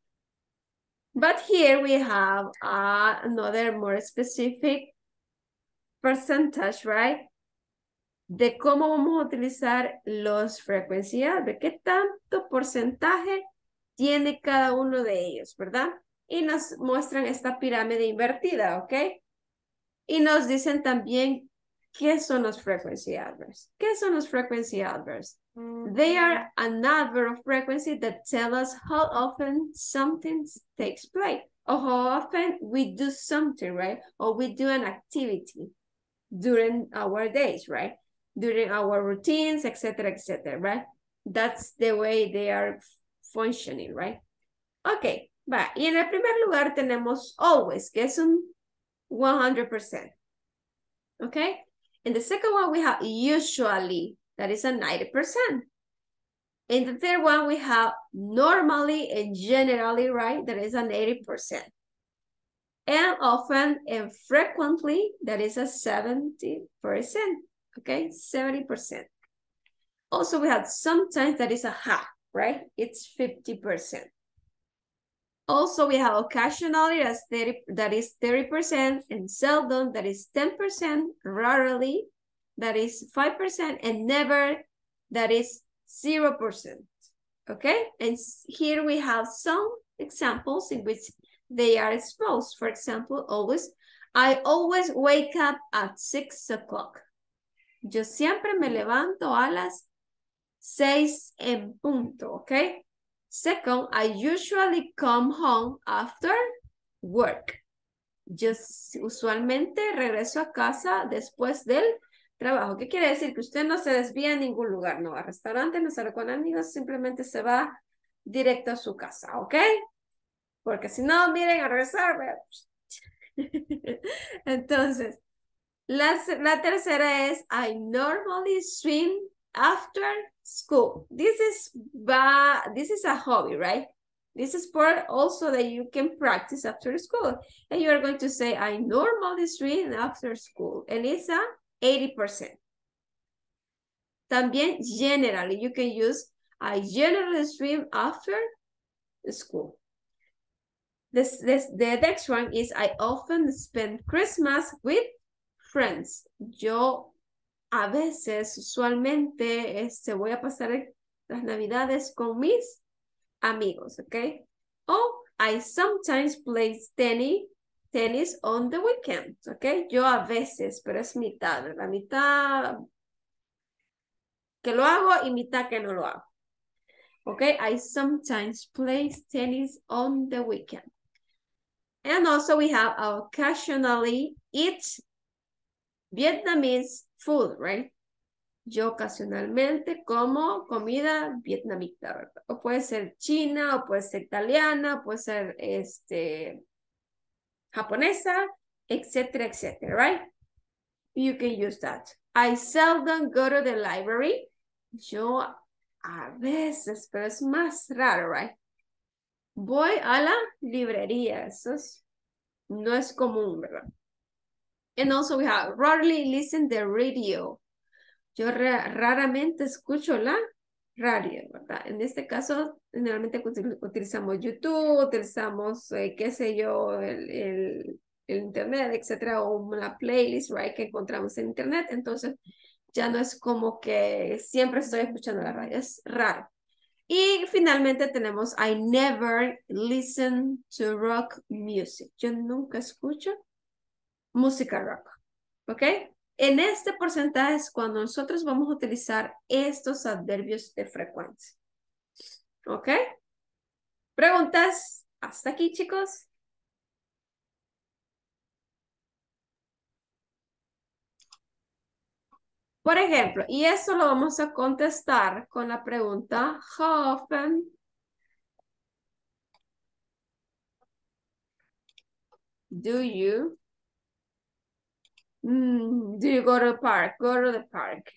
But here we have uh, another more specific percentage, right? De cómo vamos a utilizar los frequency adverbs, qué tanto porcentaje tiene cada uno de ellos, ¿verdad? Y nos muestran esta pirámide invertida, ¿ok? Y nos dicen también qué son los frequency adverbs. ¿Qué son los frequency adverbs? They are an adverb of frequency that tell us how often something takes place, or how often we do something, right? Or we do an activity during our days, right? During our routines, et cetera, et cetera, right? That's the way they are functioning, right? Ok, va. Y en el primer lugar tenemos always, que es un one hundred percent. Okay? In the second one, we have usually, that is a ninety percent. In the third one, we have normally and generally, right? That is an eighty percent. And often and frequently, that is a seventy percent. Okay, seventy percent. Also, we have sometimes, that is a half, right? It's fifty percent. Also, we have occasionally, that's thirty, that is thirty percent, and seldom, that is ten percent, rarely, that is five percent, and never, that is zero percent, okay? And here we have some examples in which they are exposed. For example, always, I always wake up at six o'clock. Yo siempre me levanto a las seis en punto, okay? Second, I usually come home after work. Yo usualmente regreso a casa después del trabajo. ¿Qué quiere decir? Que usted no se desvía a ningún lugar, no a restaurante, no sale con amigos, simplemente se va directo a su casa, ¿ok? Porque si no, miren, a regresar. Entonces, la, la tercera es, I normally swim after school. This is this is a hobby, right? This is part also that you can practice after school. And you are going to say, I normally swim after school. And it's a eighty percent. También generally, you can use, I generally swim after school. This, this, the next one is, I often spend Christmas with friends. Yo a veces, usualmente, este, voy a pasar las navidades con mis amigos, ¿ok? O I sometimes play tennis, tennis on the weekend, ¿ok? Yo a veces, pero es mitad, la mitad que lo hago y mitad que no lo hago. ¿Ok? I sometimes play tennis on the weekend. And also we have occasionally eat Vietnamese food, right? Yo ocasionalmente como comida vietnamita, ¿verdad? O puede ser china, o puede ser italiana, o puede ser este, japonesa, etcétera, etcétera, right? You can use that. I seldom go to the library. Yo a veces, pero es más raro, right? Voy a la librería. Eso es, no es común, ¿verdad? And also we have rarely listen the radio. Yo raramente escucho la radio, ¿verdad? En este caso, generalmente utilizamos YouTube, utilizamos, eh, qué sé yo, el, el, el internet, etcétera, o una playlist, right, que encontramos en internet. Entonces, ya no es como que siempre estoy escuchando la radio, es raro. Y finalmente tenemos I never listen to rock music. Yo nunca escucho música rock, ¿ok? En este porcentaje es cuando nosotros vamos a utilizar estos adverbios de frecuencia. ¿Ok? ¿Preguntas? Hasta aquí, chicos. Por ejemplo, y eso lo vamos a contestar con la pregunta how often do you mm, do you go to the park? Go to the park.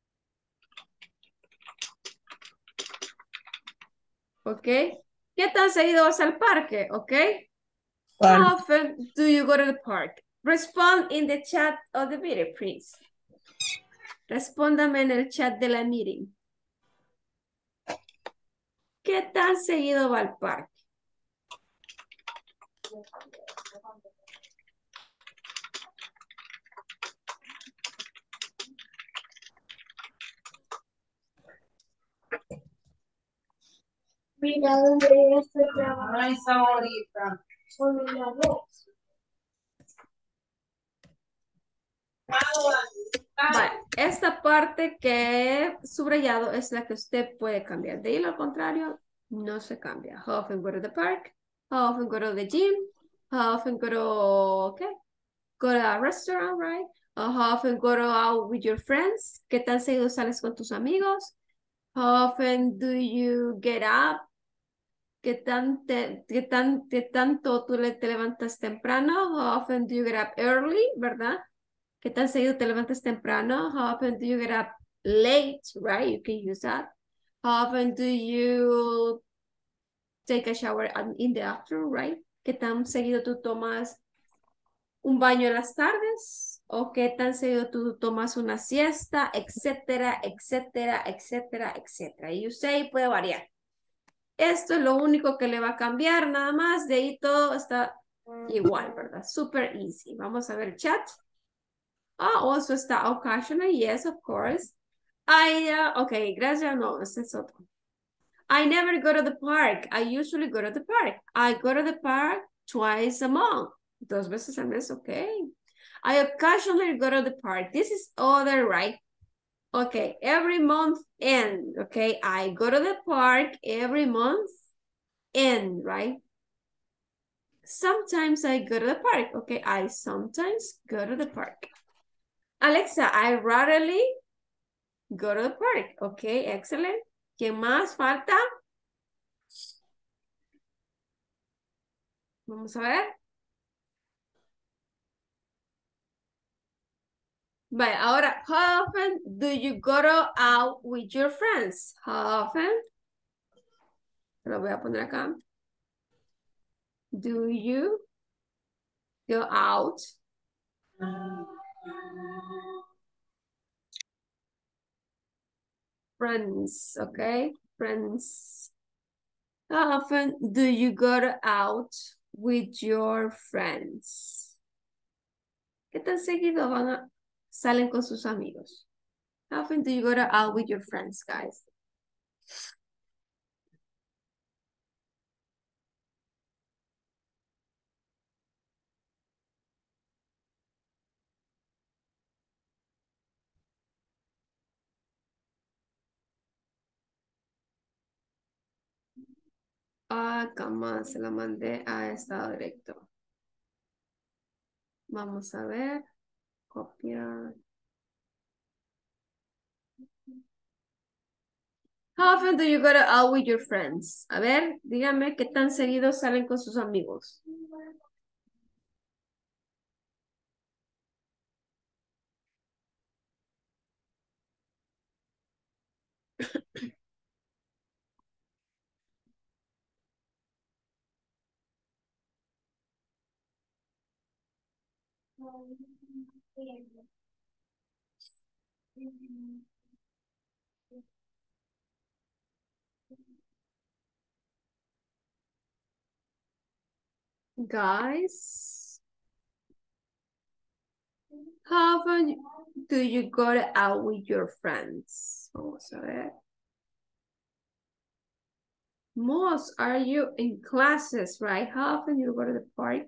¿Ok? ¿Qué tan seguido vas al parque? ¿Ok? How often do you go to the park? Respond in the chat of the video, please. Respóndame en el chat de la meeting. ¿Qué tan seguido va al parque? Mira dónde estoy trabajando ahorita. Con la voz. Vale, esta parte que he subrayado es la que usted puede cambiar. De ahí lo contrario, no se cambia. How often go to the park? How often go to the gym? How often go to, okay, go to a restaurant, right? Or how often go to out with your friends? ¿Qué tan seguido sales con tus amigos? How often do you get up? ¿Qué, tan te, qué, tan, qué tanto tú le, te levantas temprano? How often do you get up early, verdad? ¿Qué tan seguido te levantas temprano? How often do you get up late, right? You can use that. How often do you take a shower in the afternoon, right? ¿Qué tan seguido tú tomas un baño en las tardes? ¿O qué tan seguido tú tomas una siesta? Etcétera, etcétera, etcétera, etcétera. Y usted puede variar. Esto es lo único que le va a cambiar, nada más. De ahí todo está igual, ¿verdad? Super easy. Vamos a ver el chat. Ah, also está occasionally, yes, of course. I, uh, okay, gracias, no, ese es otro. I never go to the park. I usually go to the park. I go to the park twice a month. Dos veces al mes, okay. I occasionally go to the park. This is other, right? Okay, every month end, okay. I go to the park every month end, right? Sometimes I go to the park, okay. I sometimes go to the park. Alexa, I rarely go to the park. Okay, excellent. ¿Quién más falta? Vamos a ver. Vale, ahora, how often do you go to out with your friends? How often? Lo voy a poner acá. Do you go out? Friends, okay? Friends. How often do you go out with your friends? ¿Qué tan seguido van a, salen con sus amigos? How often do you go to out with your friends, guys? Ah, cama, se la mandé a estado directo. Vamos a ver. Copiar. How often do you go out with your friends? A ver, dígame qué tan seguido salen con sus amigos. Guys, how often do you go out with your friends? Vamos a ver. Most are you in classes, right? How often you go to the park?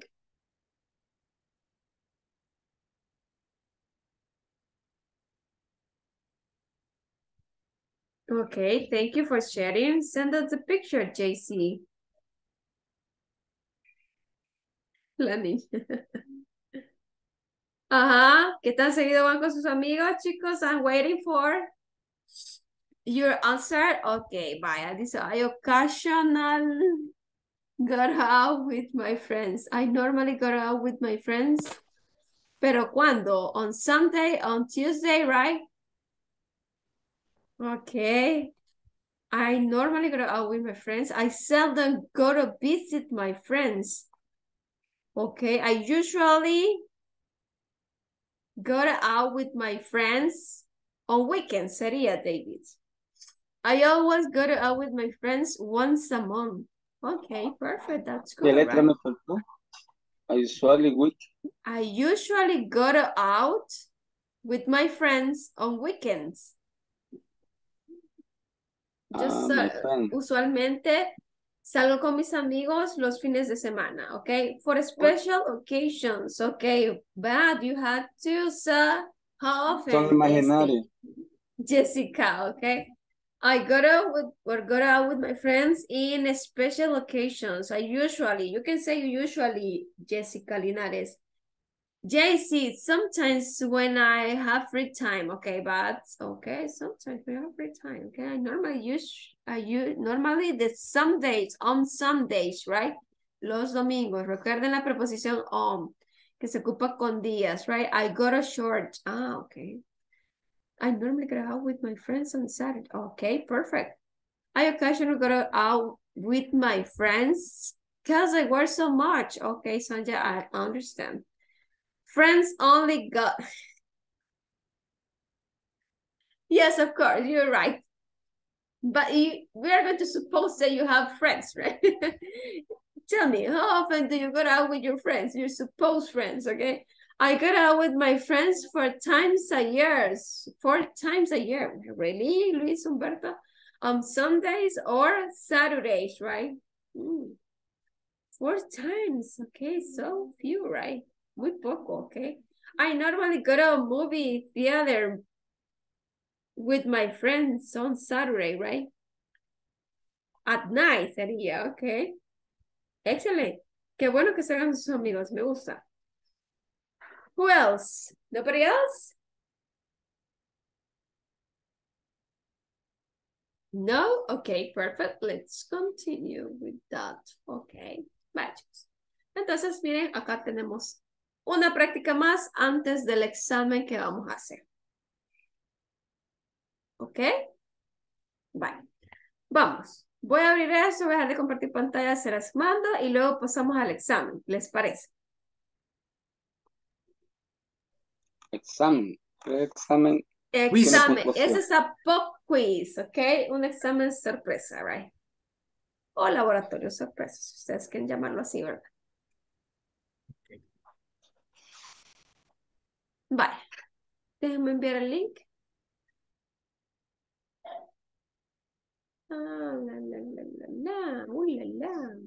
Okay, thank you for sharing. Send us the picture, J C. La niña. Ajá, ¿qué tan seguido van con sus amigos, chicos? I'm waiting for your answer. Okay, vaya, dice, I occasional go out with my friends. I normally go out with my friends. Pero ¿cuándo? On Sunday, on Tuesday, right? Okay. I normally go out with my friends. I seldom go to visit my friends. Okay, I usually go out with my friends on weekends, sería David. I always go out with my friends once a month. Okay, perfect, that's good, ¿Qué letra right? me faltó? I usually week. I usually go out with my friends on weekends. Yo Ah, so- my friend. usualmente salgo con mis amigos los fines de semana, okay? For special occasions, okay? But you had to, so how Son often? imaginarios. Este, Jessica, okay? I go out with or go out with my friends in special occasions. I usually, you can say usually, Jessica Linares. J C, sometimes when I have free time, okay, but okay, sometimes we have free time, okay. I normally use, I use normally the some days, on some days, right? Los domingos, recuerden la preposición on, que se ocupa con días, right? I go to church, ah, okay. I normally go out with my friends on Saturday, okay, perfect. I occasionally go out with my friends because I work so much, okay, Sonja, I understand. Friends only got... Yes, of course, you're right. But you, we are going to suppose that you have friends, right? Tell me, how often do you go out with your friends? Your supposed friends, okay? I go out with my friends four times a year. Four times a year. Really, Luis Humberto? On Sundays or Saturdays, right? Mm. Four times, okay, so few, right? Muy poco, okay? I normally go to a movie theater with my friends on Saturday, right? At night sería, okay. Excellent. Qué bueno que salgan sus amigos, me gusta. Who else? Nobody else? No? Okay, perfect. Let's continue with that. Okay, vayamos. Entonces, miren, acá tenemos una práctica más antes del examen que vamos a hacer. ¿Ok? Vale. Vamos. Voy a abrir eso, voy a dejar de compartir pantalla, se las mando y luego pasamos al examen. ¿Les parece? Examen. Examen. Examen. Ese es a pop quiz, ¿ok? Un examen sorpresa, right? O laboratorio sorpresa, si ustedes quieren llamarlo así, ¿verdad? Vale. Déjenme enviar el link. Ah, la, la, la, la, la. Uy, la, la.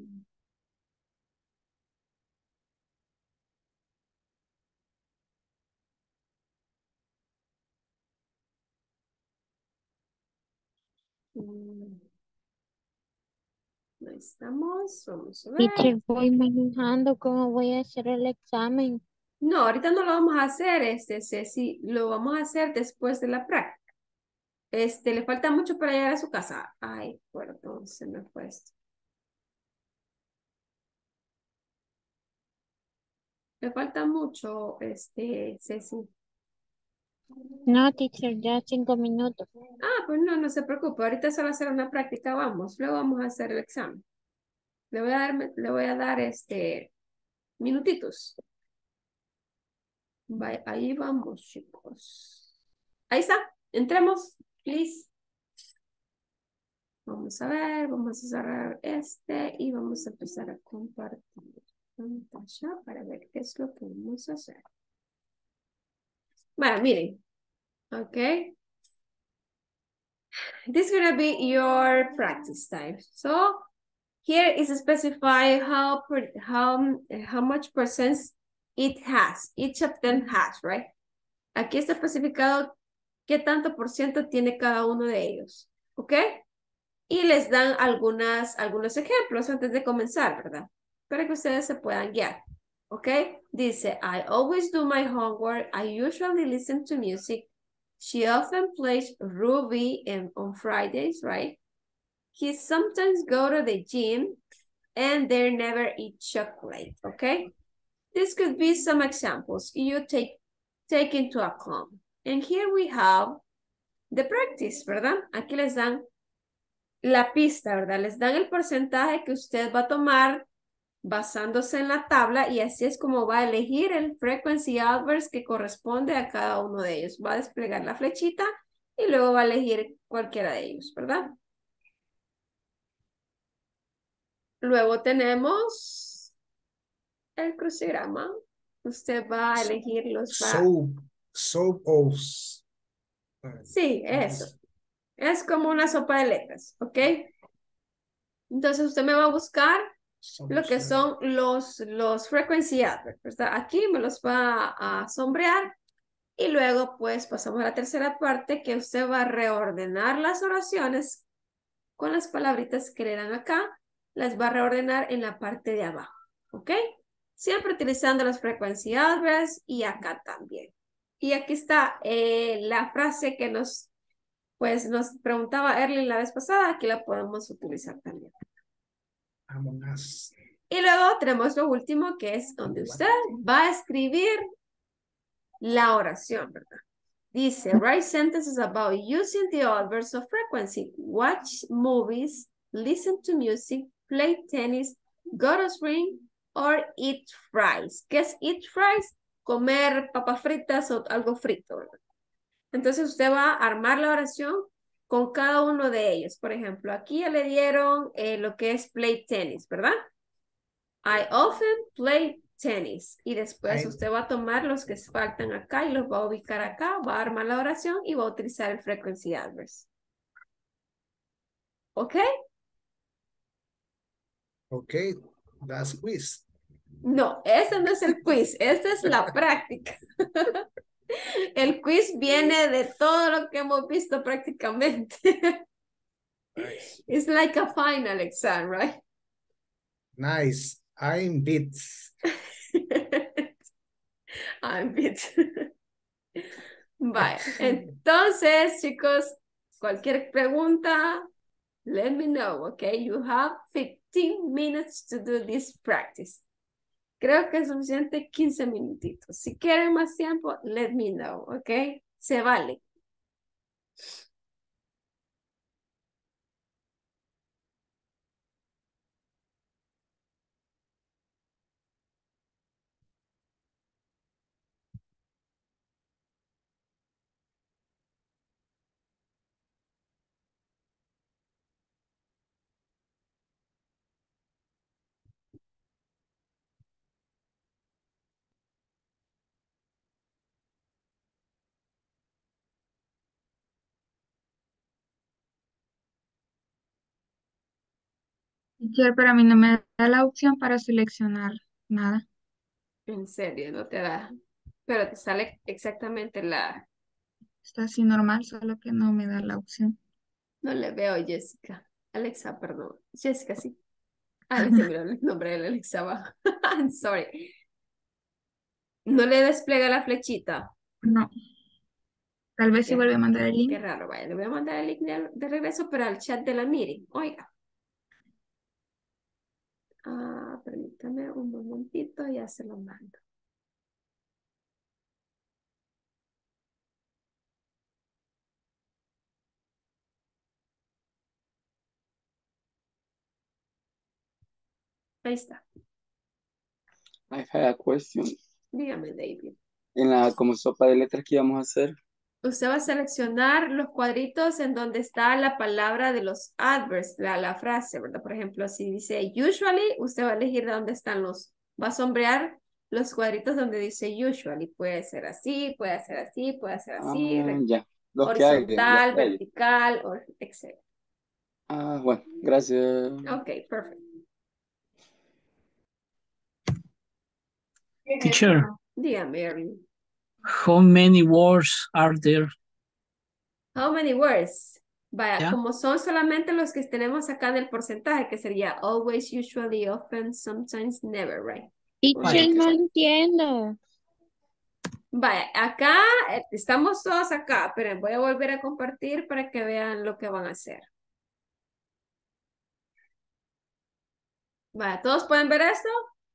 Mm, ahí estamos. Vamos a ver. Teacher, voy manejando, ¿cómo voy a hacer el examen? No, ahorita no lo vamos a hacer, este, Ceci. Lo vamos a hacer después de la práctica. Este, le falta mucho para llegar a su casa. Ay, perdón, se me fue esto. Le falta mucho, este, Ceci. No, teacher, ya cinco minutos. Ah, pues no, no se preocupe. Ahorita solo hacer una práctica, vamos. Luego vamos a hacer el examen. Le voy a dar, le voy a dar, este, minutitos. Bye, ahí vamos, chicos. Ahí está. Entremos, please. Vamos a ver, vamos a cerrar este y vamos a empezar a compartir pantalla para ver qué es lo que vamos a hacer. Bueno, miren. Ok. This is going to be your practice time. So, here is specify how, per, how, how much percent it has. Each of them has, right? Aquí está especificado qué tanto por ciento tiene cada uno de ellos. ¿Ok? Y les dan algunas, algunos ejemplos antes de comenzar, ¿verdad? Para que ustedes se puedan guiar. ¿Ok? Dice, I always do my homework. I usually listen to music. She often plays Ruby and on Fridays, right? He sometimes go to the gym and they never eat chocolate, okay? This could be some examples you take, take into account. And here we have the practice, ¿verdad? Aquí les dan la pista, ¿verdad? Les dan el porcentaje que usted va a tomar basándose en la tabla y así es como va a elegir el frequency adverse que corresponde a cada uno de ellos. Va a desplegar la flechita y luego va a elegir cualquiera de ellos, ¿verdad? Luego tenemos el crucigrama. Usted va a elegir los... Soap, soap o... Sí, eso. Es como una sopa de letras, ¿ok? Entonces usted me va a buscar lo que son los, los frequency adverbs, ¿verdad? Aquí me los va a sombrear y luego pues pasamos a la tercera parte que usted va a reordenar las oraciones con las palabritas que le dan acá, las va a reordenar en la parte de abajo, ¿ok? Siempre utilizando los frequency adverbs y acá también. Y aquí está eh, la frase que nos, pues, nos preguntaba Erling la vez pasada, aquí la podemos utilizar también. Vámonos. Y luego tenemos lo último que es donde usted va a escribir la oración, ¿verdad? Dice, write sentences about using the adverbs of frequency. Watch movies, listen to music, play tennis, go to swing, or eat fries. ¿Qué es eat fries? Comer papas fritas o algo frito, ¿verdad? Entonces usted va a armar la oración con cada uno de ellos. Por ejemplo, aquí ya le dieron eh, lo que es play tennis, ¿verdad? I often play tennis. Y después I... usted va a tomar los que faltan acá y los va a ubicar acá, va a armar la oración y va a utilizar el frequency adverse. ¿Ok? Ok, that's quiz. No, este no es el quiz, esta es la práctica. El quiz viene de todo lo que hemos visto prácticamente. Nice. It's like a final exam, right? Nice. I'm bits. I'm bits. Vale, entonces, chicos, cualquier pregunta, let me know, okay? You have fifteen minutes to do this practice. Creo que es suficiente quince minutitos. Si quieren más tiempo, let me know, okay? Se vale. Teacher, pero a mí no me da la opción para seleccionar nada. En serio, no te da. Pero te sale exactamente la... Está así normal, solo que no me da la opción. No le veo, Jessica. Alexa, perdón. Jessica, sí. Alexa, mira el nombre de la Alexa abajo. I'm sorry. No le despliega la flechita. No. Tal vez si Qué, vuelve a mandar el qué link. raro, vaya. Le voy a mandar el link de, de regreso, pero al chat de la meeting. Oiga. Ah, permítame un momentito, ya se lo mando. Ahí está. I have a question. Dígame, David. En la como sopa de letras que íbamos a hacer, Usted va a seleccionar los cuadritos en donde está la palabra de los adverbs, la, la frase, ¿verdad? Por ejemplo, si dice usually, usted va a elegir de dónde están los, va a sombrear los cuadritos donde dice usually. Puede ser así, puede ser así, puede ser así, ah, re- ya, los que hay, los horizontal, que hay. vertical, o etcétera. Ah, bueno, gracias. Ok, perfecto. Teacher, Dígame, Erin. how many words are there? How many words? Vaya, Yeah. como son solamente los que tenemos acá en el porcentaje, que sería always, usually, often, sometimes, never, right? Teacher, no entiendo. Vaya, acá eh, estamos todos acá, pero voy a volver a compartir para que vean lo que van a hacer. Vaya, ¿todos pueden ver esto?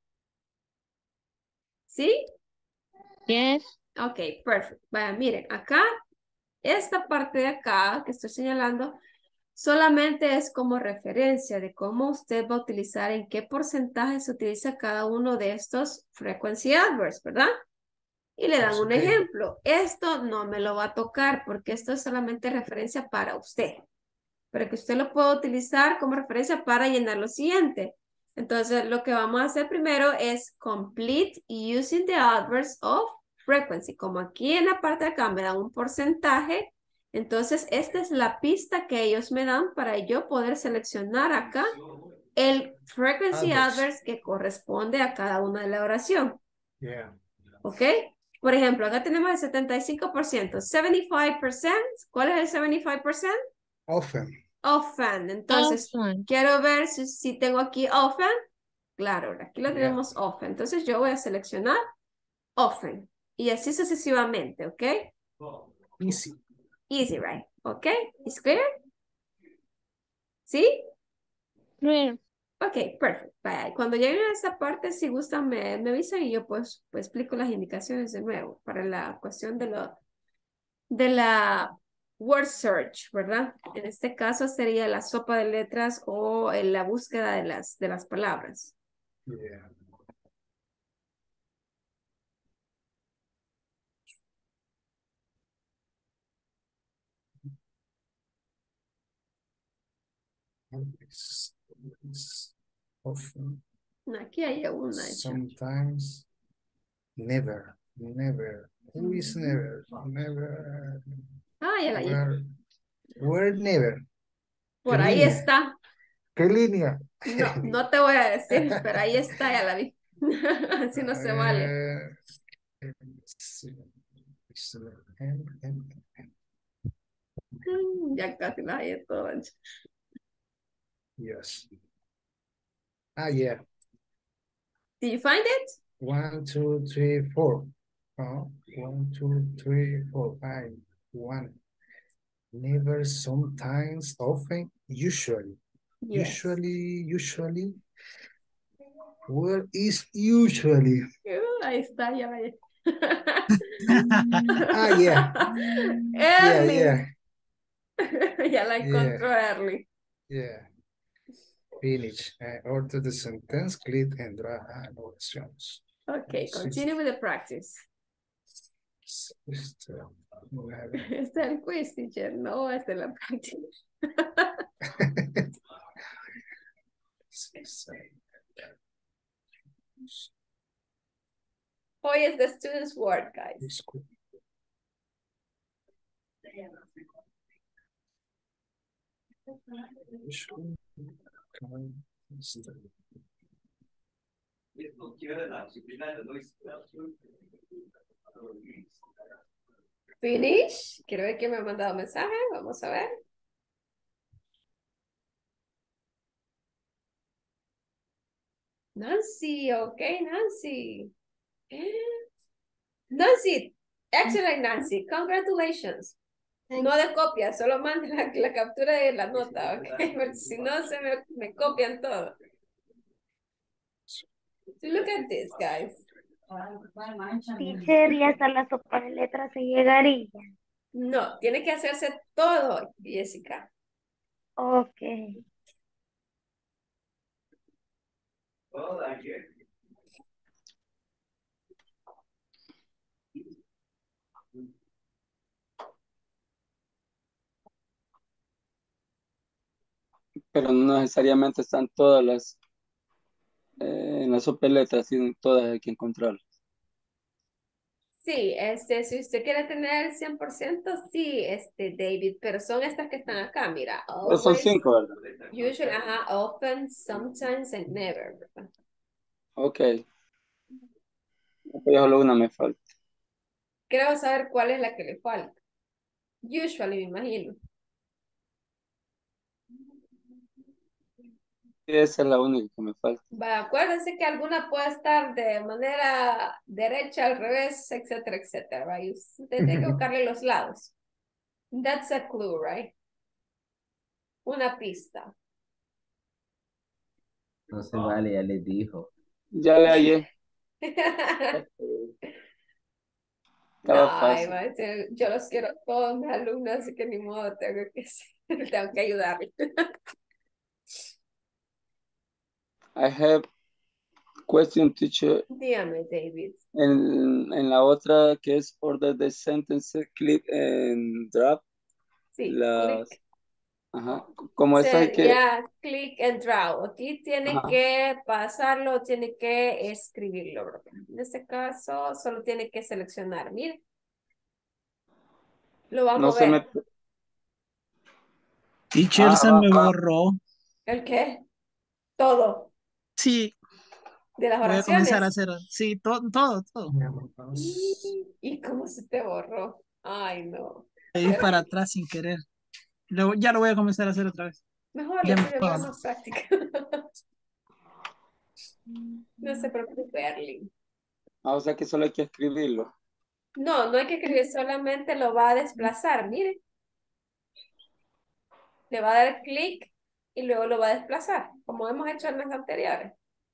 ¿Sí? Yes. Ok, perfecto. Vaya, miren, acá, esta parte de acá que estoy señalando, solamente es como referencia de cómo usted va a utilizar, en qué porcentaje se utiliza cada uno de estos frequency adverbs, ¿verdad? Y le dan un Ok. ejemplo. Esto no me lo va a tocar porque esto es solamente referencia para usted. Para que usted lo pueda utilizar como referencia para llenar lo siguiente. Entonces, lo que vamos a hacer primero es complete using the adverbs of frequency. Como aquí en la parte de acá me dan un porcentaje, entonces esta es la pista que ellos me dan para yo poder seleccionar acá el frequency Adverbs. adverbs que corresponde a cada una de la oración. Yeah. ¿Ok? Por ejemplo, acá tenemos el setenta y cinco por ciento. setenta y cinco por ciento. ¿Cuál es el setenta y cinco por ciento? Often. Often. Entonces, Often. quiero ver si, si tengo aquí often. Claro, aquí lo Yeah. tenemos often. Entonces, yo voy a seleccionar often. Y así sucesivamente, ¿ok? Easy. Easy, right? ¿Ok? ¿Is clear? ¿Sí? Clear. Ok, perfecto. Bye. Cuando lleguen a esta parte, si gustan, me, me avisan y yo pues, pues explico las indicaciones de nuevo para la cuestión de, lo, de la word search, ¿verdad? En este caso sería la sopa de letras o en la búsqueda de las, de las palabras. Yeah. Always, always, often, Aquí hay una. sometimes, never, never. Who is never? Never. Ah, ya la Where, where never. Por ¿Qué ahí línea? está. ¿Qué línea? No, no te voy a decir, pero ahí está, ya la vi. Así no se vale. Eh, Mm, Ya casi la hay en todo. Yes. Ah, yeah. Did you find it? One, two, three, four. Oh, one, two, three, four, five, one. Never, sometimes, often, usually. Yes. Usually, usually. Where is usually? Uh, ahí está, ya la vi. Ah, yeah. Yeah, Early. yeah. Ya la encontró Yeah. Early. Yeah. Finish. Uh, order the sentence, click and drag and orations. Okay, continue with the practice. Este Este es el quiz, teacher. No, este es la práctica. Hoy es the student's word, guys. Finish. Quiero ver quién me ha mandado mensaje. Vamos a ver. Nancy, ok, Nancy. Nancy, excellent Nancy, congratulations. No de copia, solo manda la, la captura de la nota, ok, porque si no se me, me copian todo. Look at this, guys. Teacher, y hasta la sopa de letras se llegaría. No, tiene que hacerse todo, Jessica. Ok. Pero no necesariamente están todas las eh, en las sopeletas, sino todas hay que encontrarlas. Sí, este, si usted quiere tener el cien por ciento, sí, este, David, pero son estas que están acá, mira. Pues son Always, cinco, ¿verdad? usually, ajá, often, sometimes, and never, ¿verdad? Ok. Pues solo una me falta. Quiero saber cuál es la que le falta. Usually, me imagino. Esa es la única que me falta. Va, acuérdense que alguna puede estar de manera derecha, al revés, etcétera, etcétera, right? Usted tiene que buscarle los lados. That's a clue, right? Una pista. No se vale, ya les dijo. Ya le hallé. No, Estaba ay, fácil. maestra, yo los quiero a todos mis alumnos, así que ni modo, tengo que, tengo que ayudarle. I have question, teacher. Dígame, David. En, en la otra que es order the sentence, click and drop. Sí, Las, click. ajá. Como esa hay que, Sería click and draw. Aquí tiene ajá. que pasarlo, tiene que escribirlo, ¿verdad? En este caso, solo tiene que seleccionar. Mire. Lo va a No se me. mover. Teacher, Ah, se va, me va. borró. ¿El qué? Todo. Sí, De las voy a comenzar a oraciones. hacer, sí, todo, todo, todo. ¿Y, y cómo se te borró? Ay, no. Ir para atrás sin querer. Luego, ya lo voy a comenzar a hacer otra vez. Mejor Ya le me sirve puedo. para más práctica. No se preocupe, Arlene. Ah, o sea que solo hay que escribirlo. No, no hay que escribir, solamente lo va a desplazar, mire. Le va a dar clic y luego lo va a desplazar, como hemos hecho en las anteriores.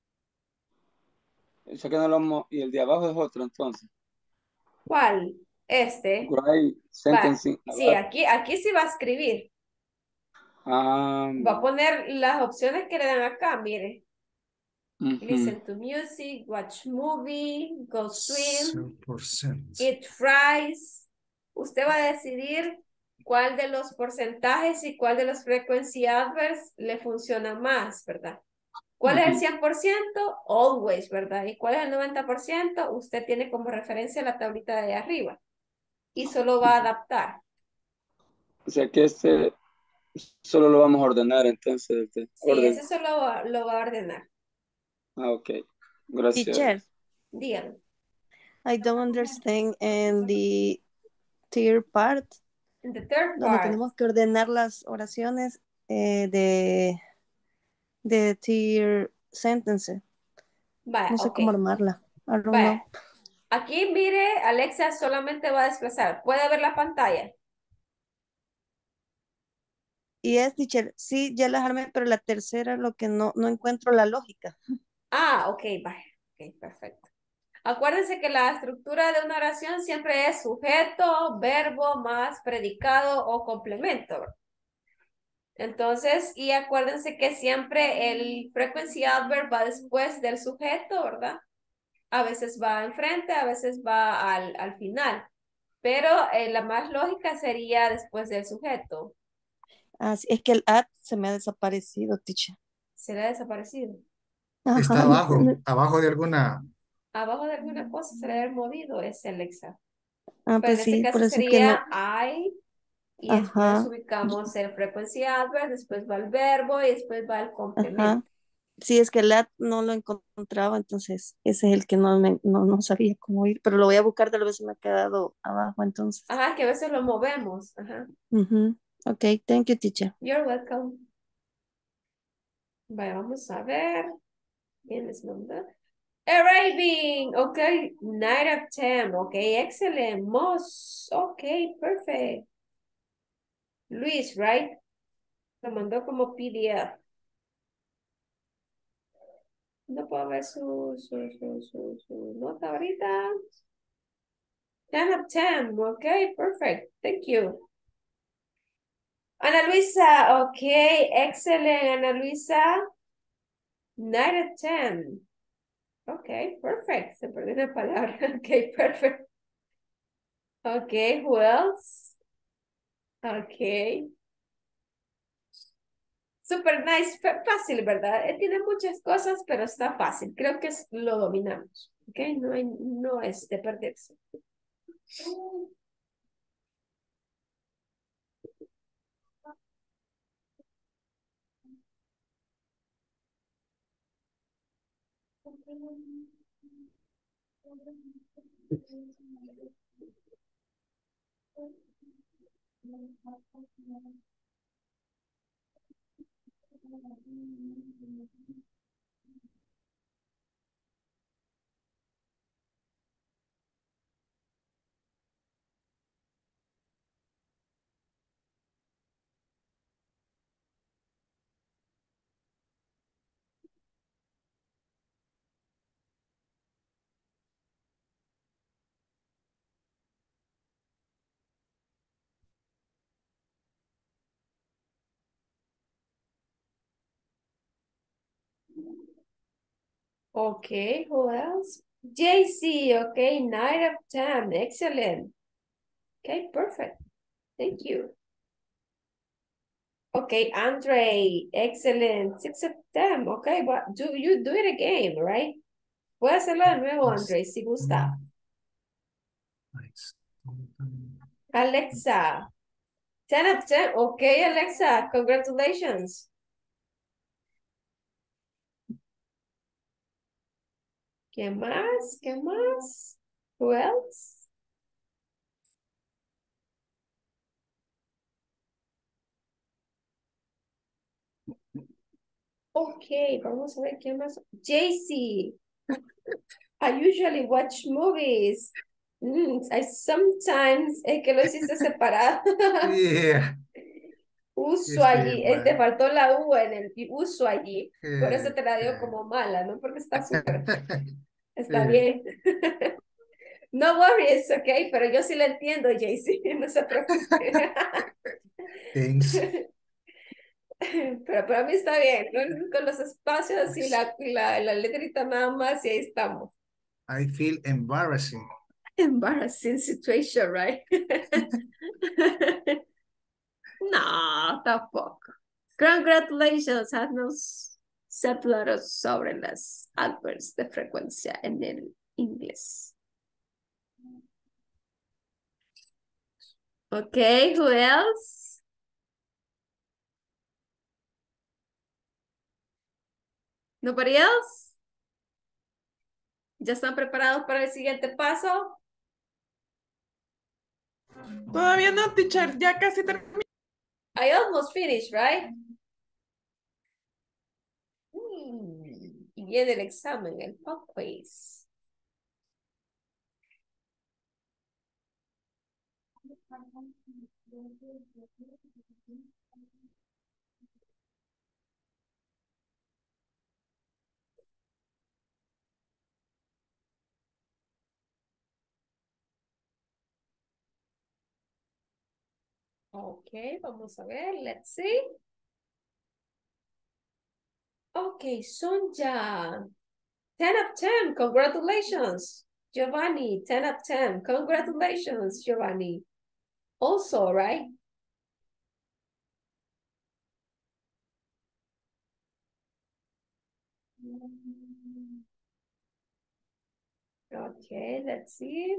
O sea que no lo mo- y el de abajo es otro entonces. ¿Cuál? Este. Write Va. sentencing Sí, about. aquí, aquí sí va a escribir. Ah, Va a poner las opciones que le dan acá, mire. ujú. Listen to music, watch movie, go swim, cien por ciento. eat fries. Usted va a decidir cuál de los porcentajes y cuál de los frequency adverbs le funciona más, ¿verdad? ¿Cuál es el Ujú. cien por ciento? Always, ¿verdad? ¿Y cuál es el noventa por ciento? Usted tiene como referencia la tablita de ahí arriba y solo va a adaptar. O sea que este solo lo vamos a ordenar entonces. De Sí, orden. ese solo va- lo va a ordenar. Ah, ok. Gracias. Teacher, Dígame. I don't understand in the third part, In the third donde part. tenemos que ordenar las oraciones eh, de, de tier sentence. Vale, No sé ok. cómo armarla. I don't know. Vale. Aquí, mire, Alexa solamente va a desplazar. ¿Puede ver la pantalla? Y es, teacher, sí, ya las armé, pero la tercera lo que no, no encuentro la lógica. Ah, ok, vale. Ok, perfecto. Acuérdense que la estructura de una oración siempre es sujeto, verbo, más predicado o complemento. Entonces, y acuérdense que siempre el frequency adverb va después del sujeto, ¿verdad? A veces va enfrente, a veces va al, al final. Pero eh, la más lógica sería después del sujeto. Ah, sí, es que el at se me ha desaparecido, teacher. ¿Será desaparecido? Está Ajá, no sé, abajo, no- abajo de alguna. Abajo de alguna cosa se debe haber movido ese Alexa. Ah, Pero en pues este sí, por caso eso es que no. sería I, y después Ajá, ubicamos el frequency adverb, después va el verbo y después va el ajá. complemento. Sí, es que el at no lo encontraba, entonces ese es el que no, me, no, no sabía cómo ir, pero lo voy a buscar, tal vez se me ha quedado abajo, entonces. Ajá, que a veces lo movemos. Ajá. Ujú. Ok, thank you, teacher. You're welcome. Vaya, vamos a ver. ¿Quién es nombre? Arriving. Ok. Nine of ten. Ok, excellent. Moss. Ok, perfect. Luis, right? Lo mandó como P D F. No puedo ver su, su, su, su, su nota ahorita. ten of ten. Ok, perfect. Thank you. Ana Luisa. Ok, excellent, Ana Luisa. nine of ten. Okay, perfect. Se perdió una palabra. Okay, perfect. Okay, who else? Okay. Super nice, f- fácil, ¿verdad? Eh, tiene muchas cosas, pero está fácil. Creo que es- lo dominamos. Okay, no, hay, no es de perderse. Okay, who else? J C, okay, nine of ten. Excellent. Okay, perfect. Thank you. Okay, Andre, excellent. Six of ten. Okay, but do you do it again, right? Voy a hacerlo de nuevo, Andre, si gusta. Alexa, ten of ten. Okay, Alexa, congratulations. ¿Qué más? ¿Qué más? Who else? Okay, vamos a ver qué más. J C. I usually watch movies. Mm, I sometimes, es que lo hiciste separado. Yeah. Uso It's allí, been es, te bad. faltó la U en el uso allí. Por eso Eh, te la dio eh. como mala, ¿no? Porque está súper, está Eh, bien. No worries, ok, pero yo sí la entiendo, Jaycee, no se preocupe. Thanks. Pero para mí está bien, ¿no? Con los espacios y la, la, la letrita nada más y ahí estamos. I feel embarrassing. Embarrassing situation, right? No, tampoco. Congratulations, haznos separados sobre las adverbs de frecuencia en el inglés. Okay, who else? Nobody else? ¿Ya están preparados para el siguiente paso? Todavía no, teacher, ya casi terminé. I almost finished, right? Mm, y viene el examen, el pop quiz. Ok, vamos a ver, let's see. Ok, son ya ten of ten, congratulations, Giovanni, ten of ten, congratulations, Giovanni. Also, right? Okay, let's see.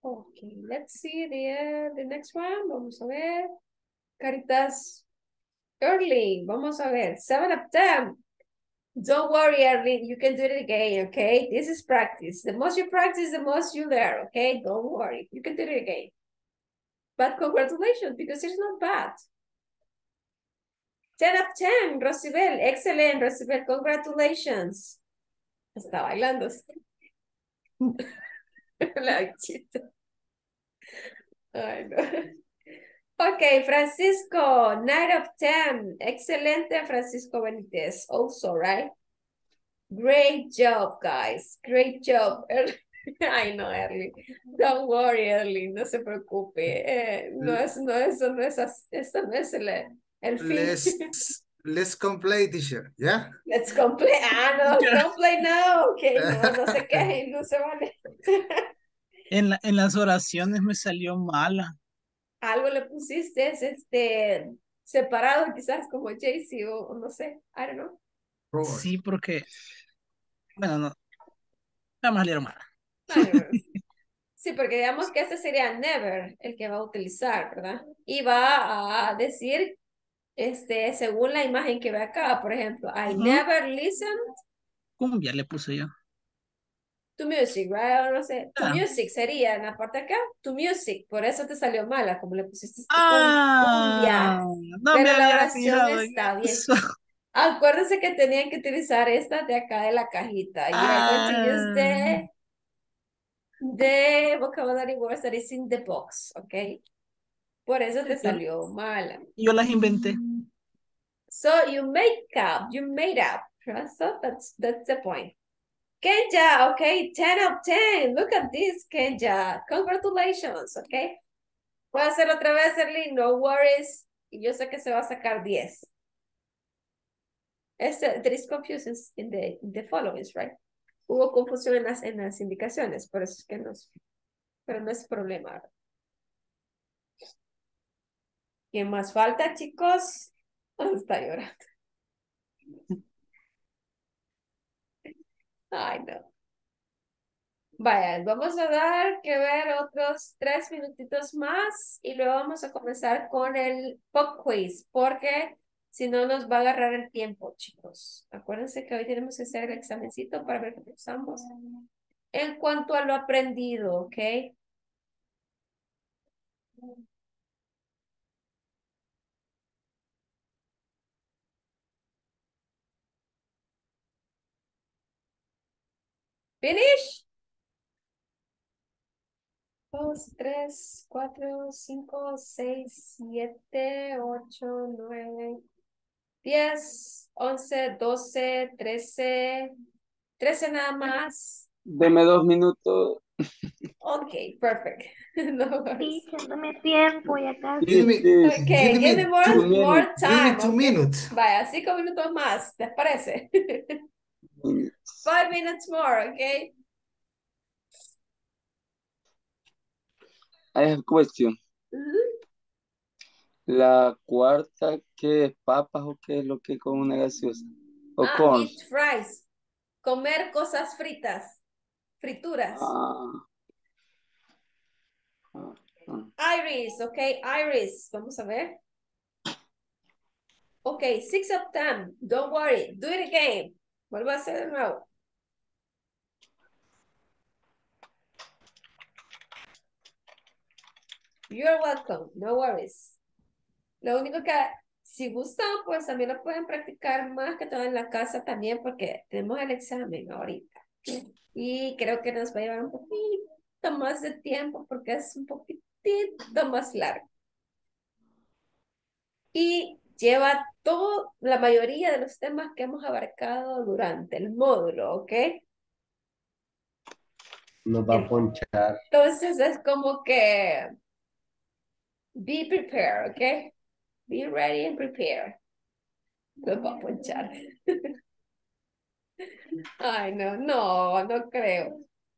Okay, let's see the, the next one. Vamos a ver. Caritas Early. Vamos a ver. Seven of ten. Don't worry, Early. You can do it again, okay? This is practice. The most you practice, the most you learn, okay? Don't worry. You can do it again. But congratulations, because it's not bad. ten of ten, Rosibel. Excellent, Rosibel. Congratulations. Está bailando. La chita. Ay, no. Ok, Francisco, nine of ten. Excelente, Francisco Benítez. Also, right? Great job, guys. Great job. Ay, no, Erly. Don't worry, Erly. No se preocupe. Eh, no es, no, eso no es, as- eso no es el, el fin. Let's, let's complete, teacher. ¿Ya? Let's complain. Ah, no, complain no. Ok, no, no se quejen, no se vale. En, la- en las oraciones me salió mala. Algo le pusiste, es este, separado quizás como Jaycee o, o no sé, I don't know. Sí, porque, bueno, no, nada más salieron mala. I don't know. Sí, porque digamos que ese sería never el que va a utilizar, ¿verdad? Y va a decir, este, según la imagen que ve acá, por ejemplo, I Ujú. never listened Cumbia le puse yo. to music, right? O no sé, to Ah. music sería en la parte de acá, to music, por eso te salió mala, como le pusiste cum- Ah, cumbia. no me Pero la había oración fijado en está bien. eso. Acuérdense que tenían que utilizar esta de acá de la cajita. You are going to use Ah, the, the vocabulary words that is in the box, ¿ok? Por eso te yo, salió mala. yo las inventé. So you make up, you made up. Right? So that's, that's the point. Kenja, okay, ten of ten. Look at this, Kenja. Congratulations, okay. Voy a hacer otra vez, Erly, no worries. Y yo sé que se va a sacar diez. Este, there is confusion in the, in the followings, right? Hubo confusión en las, en las indicaciones, por eso es que no, pero no es problema. ¿Quién más falta, chicos? Oh, está llorando. Ay, no. Vaya, vamos a dar que ver otros tres minutitos más y luego vamos a comenzar con el pop quiz, porque si no nos va a agarrar el tiempo, chicos. Acuérdense que hoy tenemos que hacer el examencito para ver cómo estamos. En cuanto a lo aprendido, ¿ok? Finish. Dos, tres, cuatro, cinco, seis, siete, ocho, nueve, diez, once, doce, trece, trece nada más. Deme dos minutos. Ok, perfect. No worries. Teacher, dame tiempo, ya casi. Give me, Please, Okay, give me more, two more minutes. give me time. two okay? minutes. Vaya, cinco minutos más, ¿les parece? Five minutes more, okay? I have a question. Ujú. La cuarta, ¿qué es? ¿Papas o qué es lo que con una gaseosa? ¿O Ah, corn? eat fries. Comer cosas fritas. Frituras. Ah, ah, ah. Iris, okay, Iris. Vamos a ver. Okay, six of ten. Don't worry. Do it again. Vuelvo a hacer de nuevo. You're welcome. No worries. Lo único que, si gustan, pues también lo pueden practicar más que todo en la casa también, porque tenemos el examen ahorita. Y creo que nos va a llevar un poquito más de tiempo porque es un poquitito más largo. Y lleva todo, la mayoría de los temas que hemos abarcado durante el módulo, ¿ok? Nos va a ponchar. Entonces es como que be prepared, ¿ok? Be ready and prepare. Lo va a ponchar. Ay, no, no, no creo.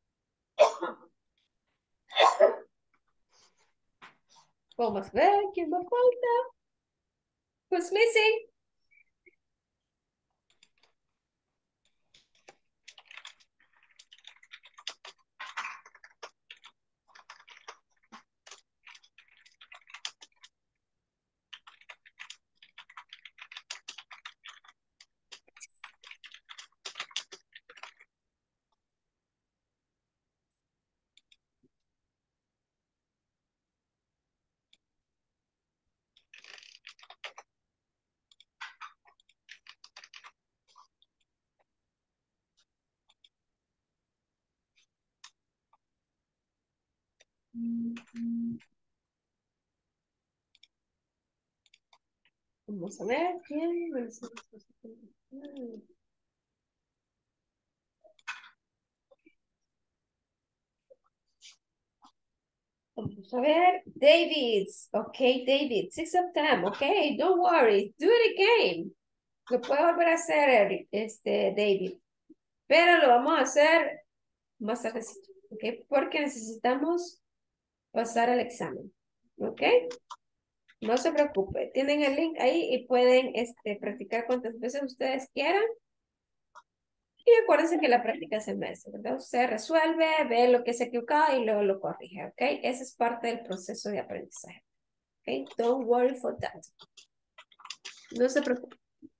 Vamos a ver quién me falta. Who's missing? Vamos a ver quién. Vamos a ver. David. Okay, David. Six of them. Okay, don't worry. Do it again. Lo puede volver a hacer, este, David. Pero lo vamos a hacer más tardecito. Ok, porque necesitamos pasar el examen. Ok. No se preocupe. Tienen el link ahí y pueden este, practicar cuantas veces ustedes quieran. Y acuérdense que la práctica se merece, ¿verdad? Usted resuelve, ve lo que se equivocado y luego lo corrige, ¿ok? Ese es parte del proceso de aprendizaje. ¿Ok? Don't worry for that. No se preocupe.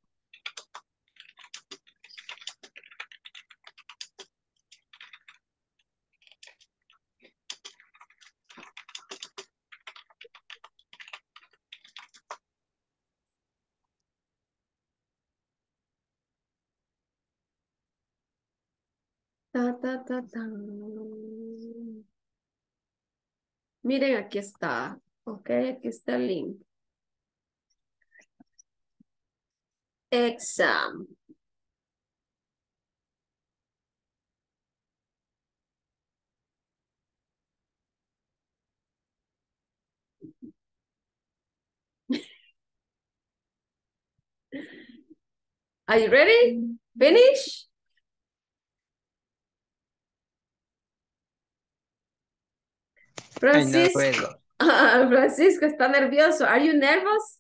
Ta, ta, ta, ta. Miren, aquí está. Ok, aquí está el link. Exam. Are you ready? Finish? Francisco, ah, Francisco está nervioso. Are you nervous?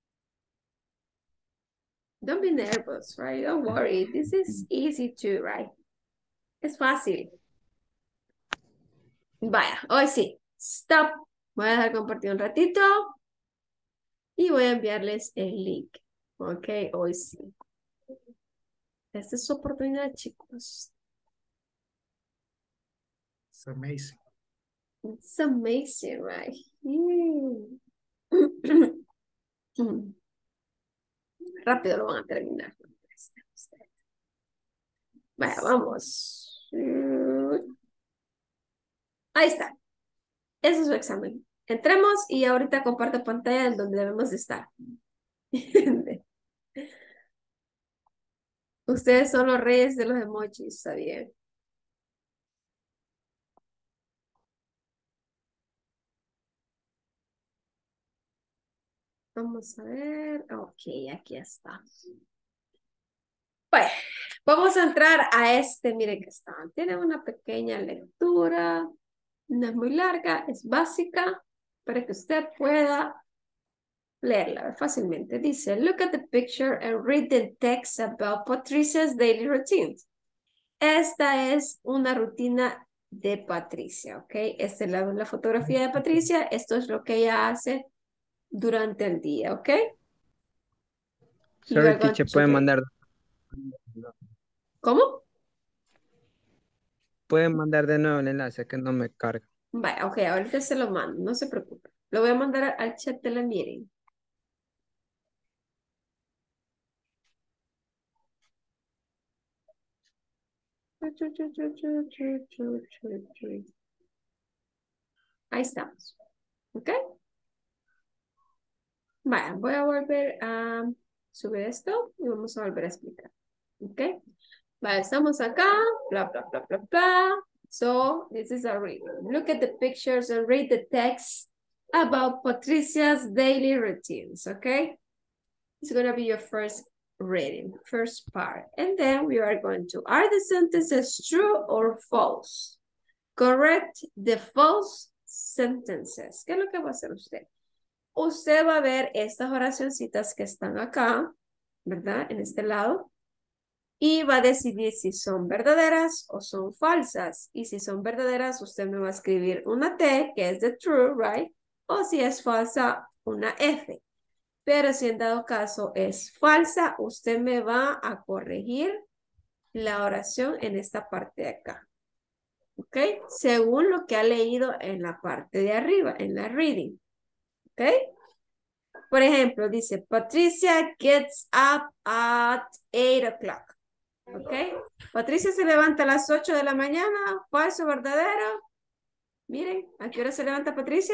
Don't be nervous, right? Don't worry. This is easy too, right? Es fácil. Vaya, hoy sí. Stop. Voy a dejar compartir un ratito. Y voy a enviarles el link. Ok, hoy sí. Esta es su oportunidad, chicos. It's amazing. It's amazing, right? Mm. Rápido lo van a terminar. Vaya, vamos. Ahí está. Ese es su examen. Entremos y ahorita comparto pantalla en donde debemos de estar. Ustedes son los reyes de los emojis, está bien. Vamos a ver. Ok, aquí está. Bueno, vamos a entrar a este. Miren que está. Tiene una pequeña lectura. No es muy larga, es básica para que usted pueda leerla fácilmente. Dice, look at the picture and read the text about Patricia's daily routines. Esta es una rutina de Patricia, ¿ok? Esta es la, la fotografía de Patricia. Esto es lo que ella hace durante el día, ¿ok? Sorry, teacher, pueden mandar. ¿Cómo? Pueden mandar de nuevo el enlace, que no me carga. Vaya, ok, ahorita se lo mando, no se preocupe. Lo voy a mandar al chat de la meeting. Ahí estamos. ¿Ok? Vaya, voy a volver a subir esto y vamos a volver a explicar. ¿Ok? Vaya, estamos acá. Bla, bla, bla, bla, bla. So, this is a reading. Look at the pictures and read the text about Patricia's daily routines. Okay? It's going to be your first reading, first part. And then we are going to, are the sentences true or false? Correct the false sentences. ¿Qué es lo que va a hacer usted? Usted va a ver estas oracioncitas que están acá, ¿verdad? En este lado. Y va a decidir si son verdaderas o son falsas. Y si son verdaderas, usted me va a escribir una T, que es de true, right? O si es falsa, una F. Pero si en dado caso es falsa, usted me va a corregir la oración en esta parte de acá. ¿Ok? Según lo que ha leído en la parte de arriba, en la reading. ¿Ok? Por ejemplo, dice, Patricia gets up at eight o'clock. ¿Ok? Patricia se levanta a las ocho de la mañana. ¿Falso o verdadero? Miren, ¿a qué hora se levanta Patricia?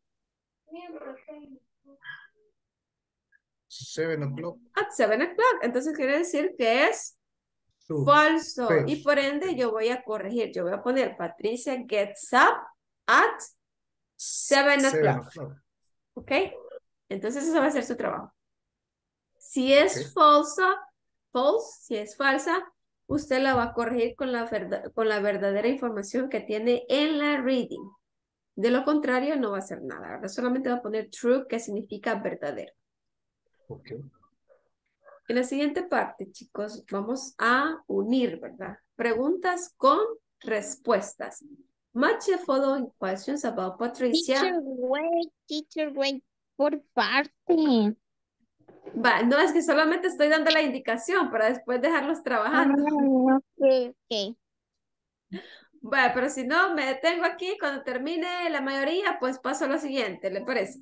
Seven o'clock. At seven o'clock. Entonces quiere decir que es Two. falso. Fake. Y por ende yo voy a corregir. Yo voy a poner Patricia gets up at seven Seven o'clock. o'clock. ¿Ok? Entonces eso va a ser su trabajo. Si es Ok. falsa, false, si es falsa, usted la va a corregir con la, verda- con la verdadera información que tiene en la reading. De lo contrario, no va a hacer nada, ¿verdad? Solamente va a poner true, que significa verdadero. Ok. En la siguiente parte, chicos, vamos a unir, ¿verdad? Preguntas con respuestas. Match the following questions about Patricia. Teacher, wait, teacher, wait, por parte. Va, no, es que solamente estoy dando la indicación para después dejarlos Ah, trabajando. ok, ok. Va, pero si no, me detengo aquí. Cuando termine la mayoría, pues paso a lo siguiente, ¿le parece?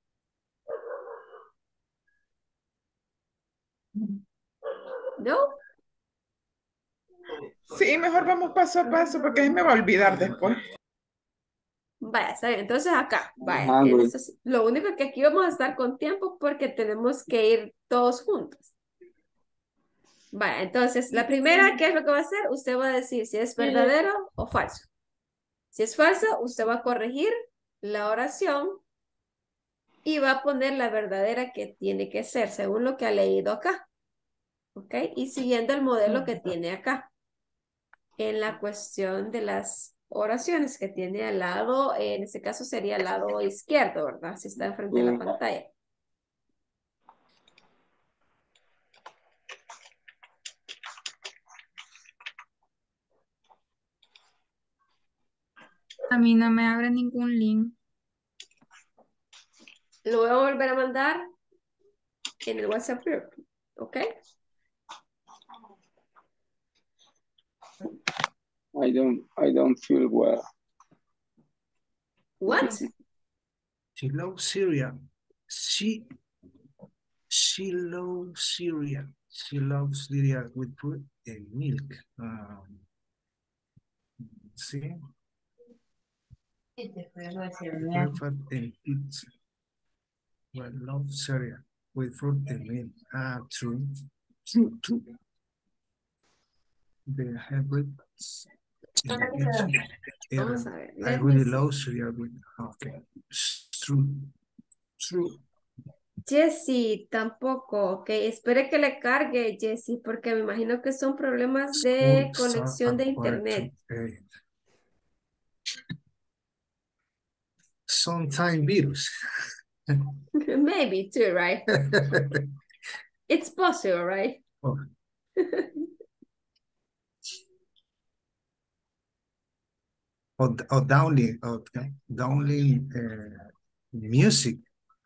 ¿No? Sí, mejor vamos paso a paso porque ahí me va a olvidar después. Vaya, está bien. Entonces acá, vaya. I'm en hungry. eso sí. Lo único que aquí vamos a estar con tiempo porque tenemos que ir todos juntos. Vaya, entonces, la primera, ¿qué es lo que va a hacer? Usted va a decir si es verdadero o falso. Si es falso, usted va a corregir la oración y va a poner la verdadera que tiene que ser, según lo que ha leído acá. ¿Ok? Y siguiendo el modelo que tiene acá. En la cuestión de las oraciones que tiene al lado, en este caso sería al lado izquierdo, ¿verdad? Si está enfrente de la Sí. pantalla. A mí no me abre ningún link. Lo voy a volver a mandar en el WhatsApp group, ¿ok? I don't, I don't feel well. What? She loves Syria. She, she loves Syria. She loves Syria with food and milk. Um, sí. Breakfast and pizza. Well, love Syria with fruit and milk. Ah, true. True, true. They have breakfast. in the kitchen. Vamos Yeah, a ver. I Let me really see. love Syria with, okay. It's true. True. Jessie, tampoco, ok. Espere que le cargue, Jessie, porque me imagino que son problemas de School start conexión de at quarter to internet. eight. Sometime virus. Maybe too, right? It's possible, right? Oh. Or, or downloading, or downloading uh, music.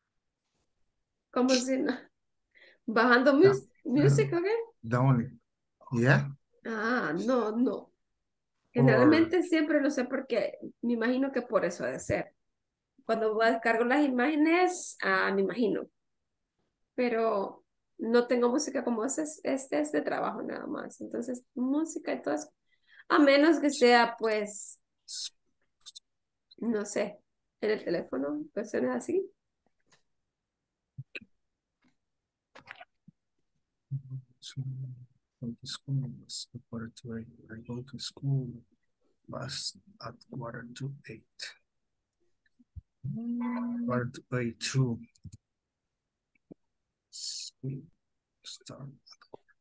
Como si no. Bajando mus music, ok. Downloading. Yeah. Ah, no, no. Or, Generalmente siempre lo sé porque me imagino que por eso ha de ser. Cuando voy a descargar las imágenes, ah, me imagino. Pero no tengo música como este, este es de trabajo nada más. Entonces, música y todo eso. A menos que sea, pues, no sé, en el teléfono, cuestiones así. so, go to school, it's quarter to eight. I go to school, bus at quarter to eight. Quarter to eight, true. School start at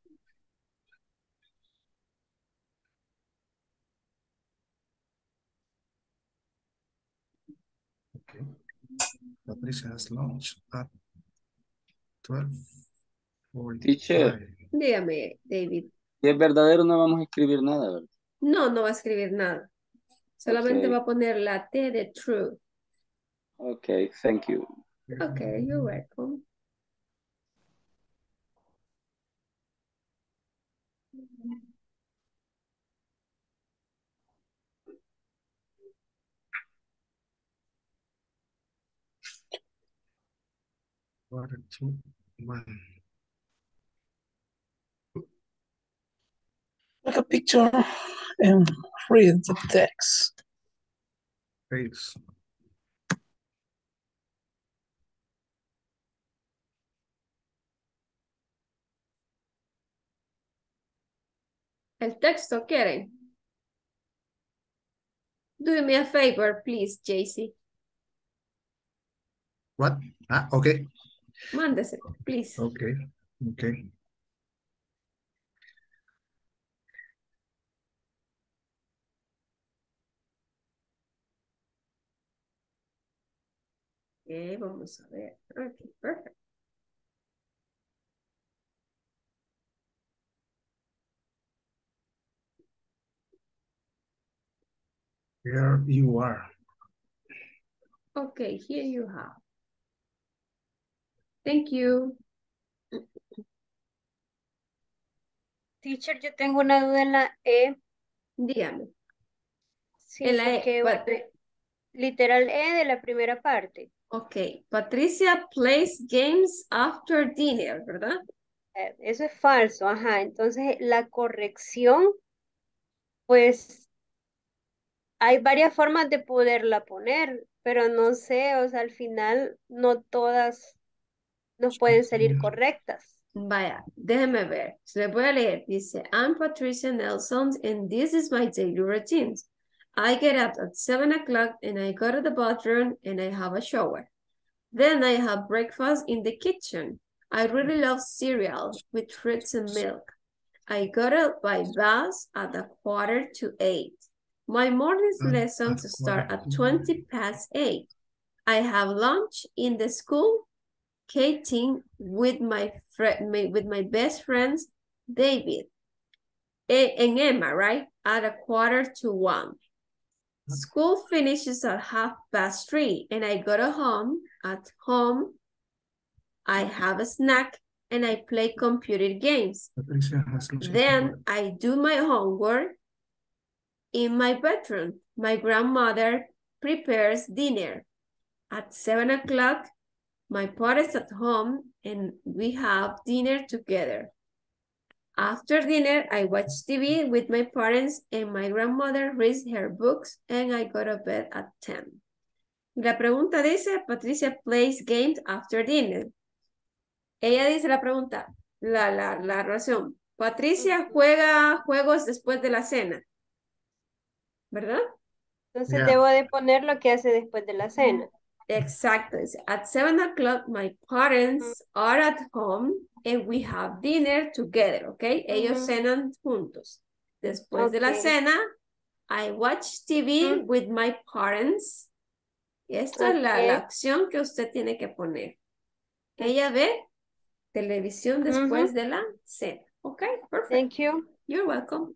okay. Patricia has lunch at twelve Teacher, forty-five. Dígame, David. si es verdadero no vamos a escribir nada, ¿verdad? No, no va a escribir nada. Solamente Ok. va a poner la T de true. Okay, thank you. Okay, you're welcome. Quarter to one. Take a picture and read the text. Face. El texto, ¿quieren? Do me a favor, please, J C. What? Ah, okay. Mándese, please. Okay. Okay. Ok, vamos a ver. Ok, perfect. Here you are. Okay, here you have. Thank you. Teacher, yo tengo una duda en la E. Dígame. Sí, En la E, porque but- bueno, literal E de la primera parte. Ok, Patricia plays games after dinner, ¿verdad? Eh, Eso es falso, ajá. Entonces, la corrección, pues, hay varias formas de poderla poner, pero no sé, o sea, al final no todas nos pueden salir correctas. Vaya, déjeme ver. Se le voy a leer. Dice, I'm Patricia Nelson and this is my daily routine. I get up at seven o'clock and I go to the bathroom and I have a shower. Then I have breakfast in the kitchen. I really love cereal with fruits and milk. I got up by bus at a quarter to eight. My morning's At- lessons at start quarter at to twenty past eight. I have lunch in the school, skating with my friend, with my best friends, David and Emma, right? At a quarter to one. School finishes at half past three and I go to home. At home, I have a snack and I play computer games. Patricia has lunch. Then I do my homework in my bedroom. My grandmother prepares dinner. At seven o'clock, my parents at home and we have dinner together. After dinner, I watch T V with my parents and my grandmother reads her books and I go to bed at ten. La pregunta dice, Patricia plays games after dinner. Ella dice la pregunta, la, la, la oración. Patricia juega juegos después de la cena. ¿Verdad? Entonces, Yeah. debo de poner lo que hace después de la cena. Exacto. Dice, at seven o'clock, my parents are at home and we have dinner together, ¿ok? Ellos Ujú. cenan juntos. Después de la Ok. cena, I watch T V Ujú. with my parents. Esta es la, la Ok. acción que usted tiene que poner. Ella ve televisión después Ujú. de la cena. Ok, perfect. Thank you. You're welcome.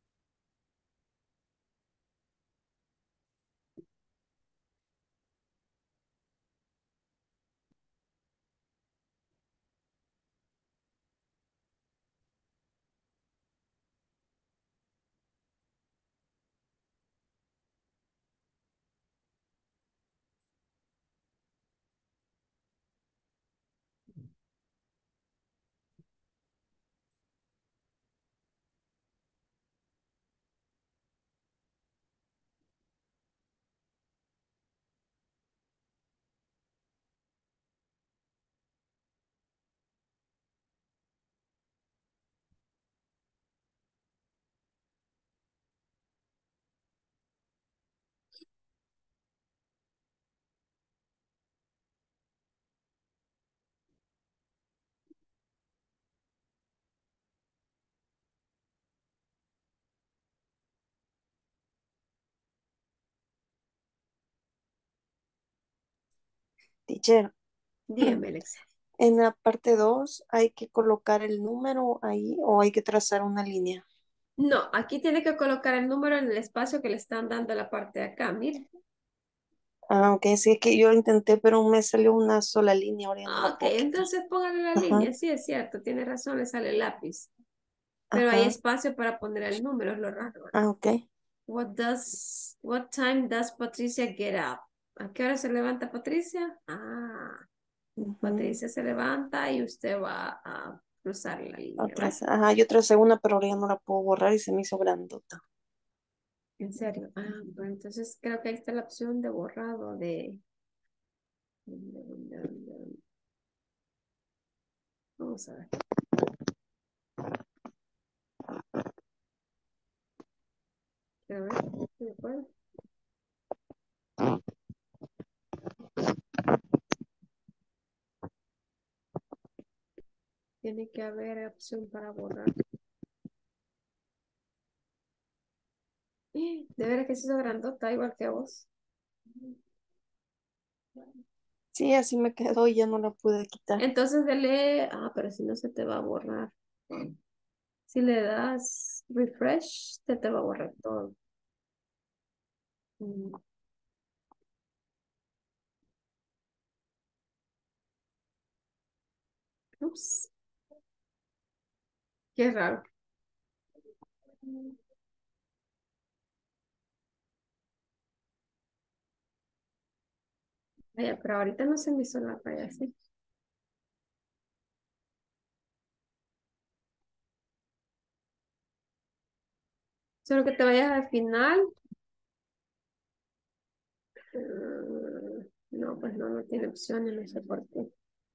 Teacher, Dígame, Alexa. en la parte dos hay que colocar el número ahí o hay que trazar una línea. No, aquí tiene que colocar el número en el espacio que le están dando a la parte de acá, mire. Ah, ok, sí, es que yo intenté, pero me salió una sola línea, ahora ya no la Ok, puedo quitar. entonces póngale la Ajá. línea, sí es cierto, tiene razón, le sale el lápiz. Pero hay Ajá. espacio para poner el número, es lo raro. Ah, ok. What does, what time does Patricia get up? ¿A qué hora se levanta Patricia? Ah, Ujú. Patricia se levanta y usted va a cruzar la línea, Otra, ¿verdad? ajá, yo tracé una, pero ahora ya no la puedo borrar y se me hizo grandota. En serio. Ah, bueno, entonces creo que ahí está la opción de borrado de... Vamos a ver. Quiero ver. ¿Sí se puede? Tiene que haber opción para borrar. De veras que se hizo grandota, igual que vos. Sí, así me quedó y ya no la pude quitar. Entonces dele, ah, pero si no se te va a borrar. Si le das refresh, se te va a borrar todo. Mm, Ups, qué raro. Vaya, pero ahorita no se me hizo la raya, ¿sí? Solo que te vayas al final. Mm, No, pues no, no tiene opciones, no sé por qué.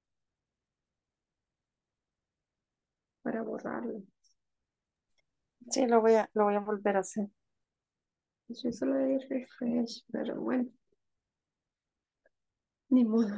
Para borrarlo. Sí, lo voy a, lo voy a volver a hacer. Yo solo le di refresh, pero bueno, ni modo.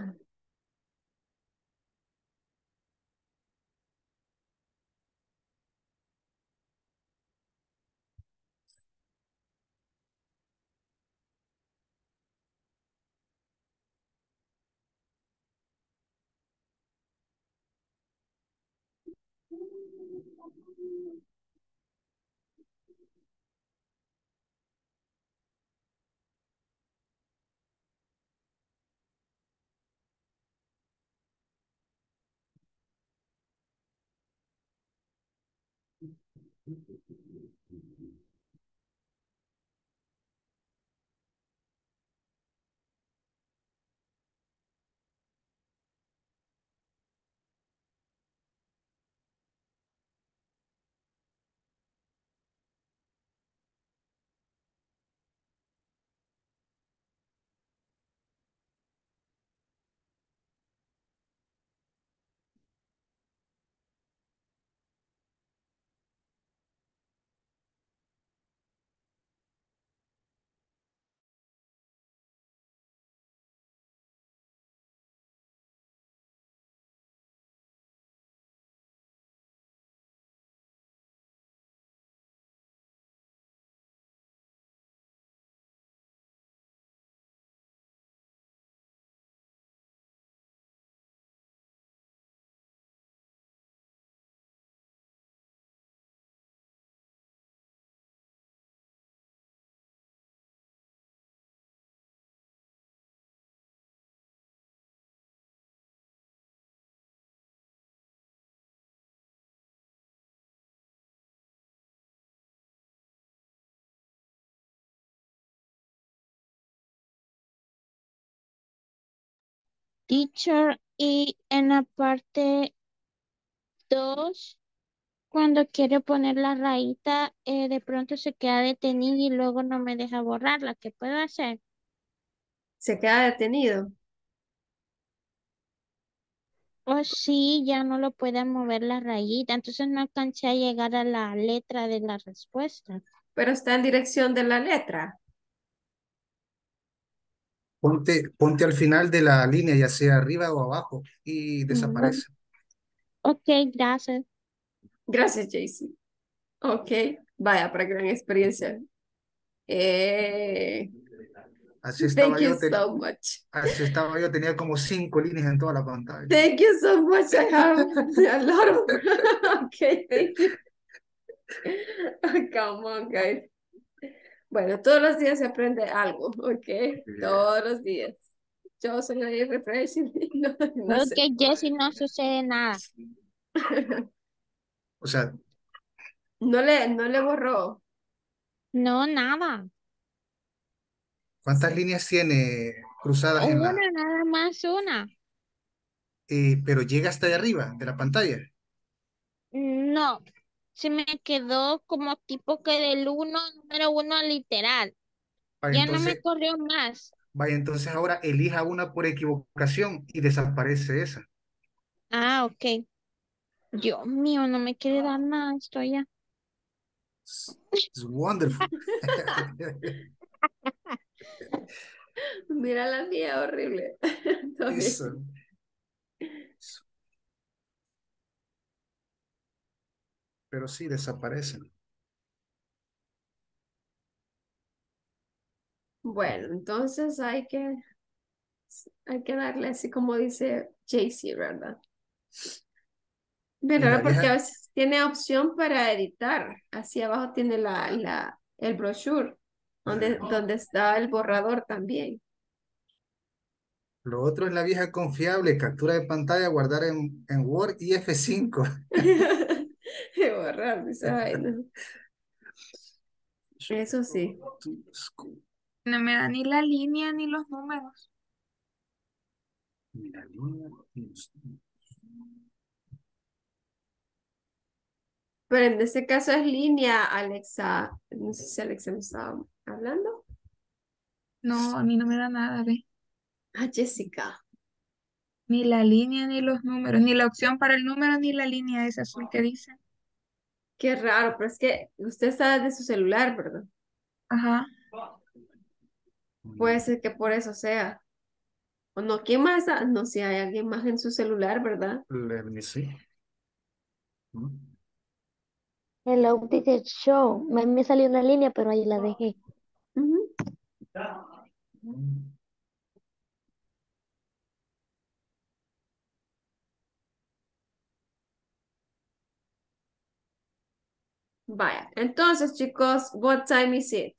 Teacher, y en la parte dos, cuando quiere poner la rayita, eh, de pronto se queda detenido y luego no me deja borrarla. ¿Qué puedo hacer? Se queda detenido. O sí, ya no lo puede mover la rayita, entonces no alcancé a llegar a la letra de la respuesta. Pero está en dirección de la letra. Ponte, ponte al final de la línea, ya sea arriba o abajo, y Mm, desaparece. Ok, gracias. Gracias, Jaycee. Ok, vaya, para gran experiencia. Eh, Así thank estaba you yo, ten- so much. así estaba yo, tenía como cinco líneas en toda la pantalla. Thank you so much. I have a lot of. Okay, thank you. Come on, guys. Bueno, todos los días se aprende algo, ¿ok? Todos los días. Yo soy ahí refreshing. No, no Ok, sé. Jessy, no sucede nada. O sea, No le, no le borró. No, nada. ¿cuántas líneas tiene cruzadas en la... Una, nada más una. eh, pero llega hasta de arriba de la pantalla? No, se me quedó como tipo que del uno, número uno literal. Vaya, Ya no me entonces, corrió más. vaya, entonces ahora elija una por equivocación y desaparece esa. Ah, ok. Dios mío, no me quiere dar nada esto ya. It's wonderful. Mira la mía, horrible. Todo bien. Eso. Pero sí, desaparecen. Bueno, entonces hay que, hay que darle así como dice Jaycee, ¿verdad? Bien Y en la raro porque a vieja, veces tiene opción para editar. Así abajo tiene la, la, el brochure, donde, donde está el borrador también. lo otro es la vieja confiable, captura de pantalla, guardar en, en Word y F cinco. Y borrar, dice, ay, no. Eso sí. No me da ni la línea ni los números. Mira, línea, Pero en este caso es línea, Alexa. No sé si Alexa me estaba hablando. No, a mí no me da nada, ve. Ah, Jessica. Ni la línea ni los números, ni la opción para el número ni la línea esa azul que dice. Qué raro, pero es que usted está de su celular, ¿verdad? Ajá. Puede ser que por eso sea. O no, ¿quién más? está? No, si hay alguien más en su celular, ¿verdad? Let me see. Hello, Teacher Show. Me, me salió una línea, pero ahí la dejé. Ujú. Vaya, entonces, chicos, what time is it?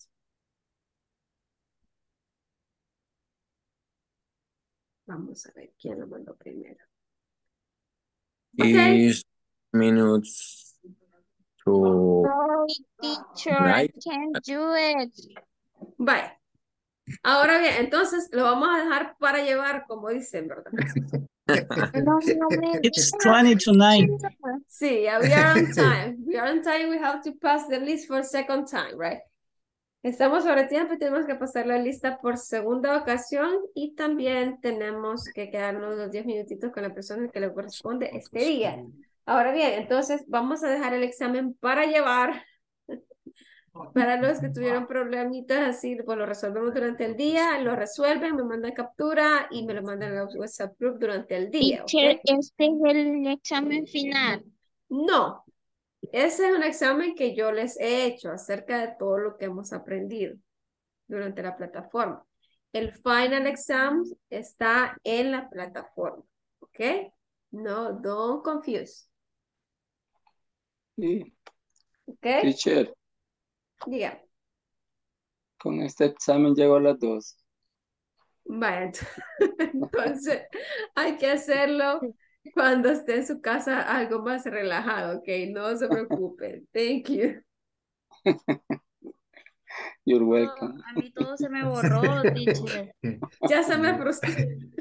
Vamos a ver quién lo mandó primero. Okay. Is minutes to Sorry, teacher, I night. can't do it. Vaya. Ahora bien, entonces lo vamos a dejar para llevar, como dicen, ¿verdad? No, no me It's digas, twenty to nine. teacher. Sí, yeah, we are on time. We are on time. We have to pass the list for second time, right? Estamos sobre tiempo y tenemos que pasar la lista por segunda ocasión y también tenemos que quedarnos los diez minutitos con la persona que le corresponde este día. Ahora bien, entonces vamos a dejar el examen para llevar. Para los que tuvieron problemitas así, pues lo resolvemos durante el día, lo resuelven, me mandan captura y me lo mandan a WhatsApp group durante el día, ¿ok? Teacher, este es el examen final. No, ese es un examen que yo les he hecho acerca de todo lo que hemos aprendido durante la plataforma. El final exam está en la plataforma, ¿ok? No, don't confuse. Sí. ¿Ok? Teacher, Diga. con este examen llego a las dos. Vaya, entonces hay que hacerlo cuando esté en su casa algo más relajado, ¿ok? No se preocupe. Thank you. You're No, welcome. a mí todo se me borró, teacher. Ya se me frustró.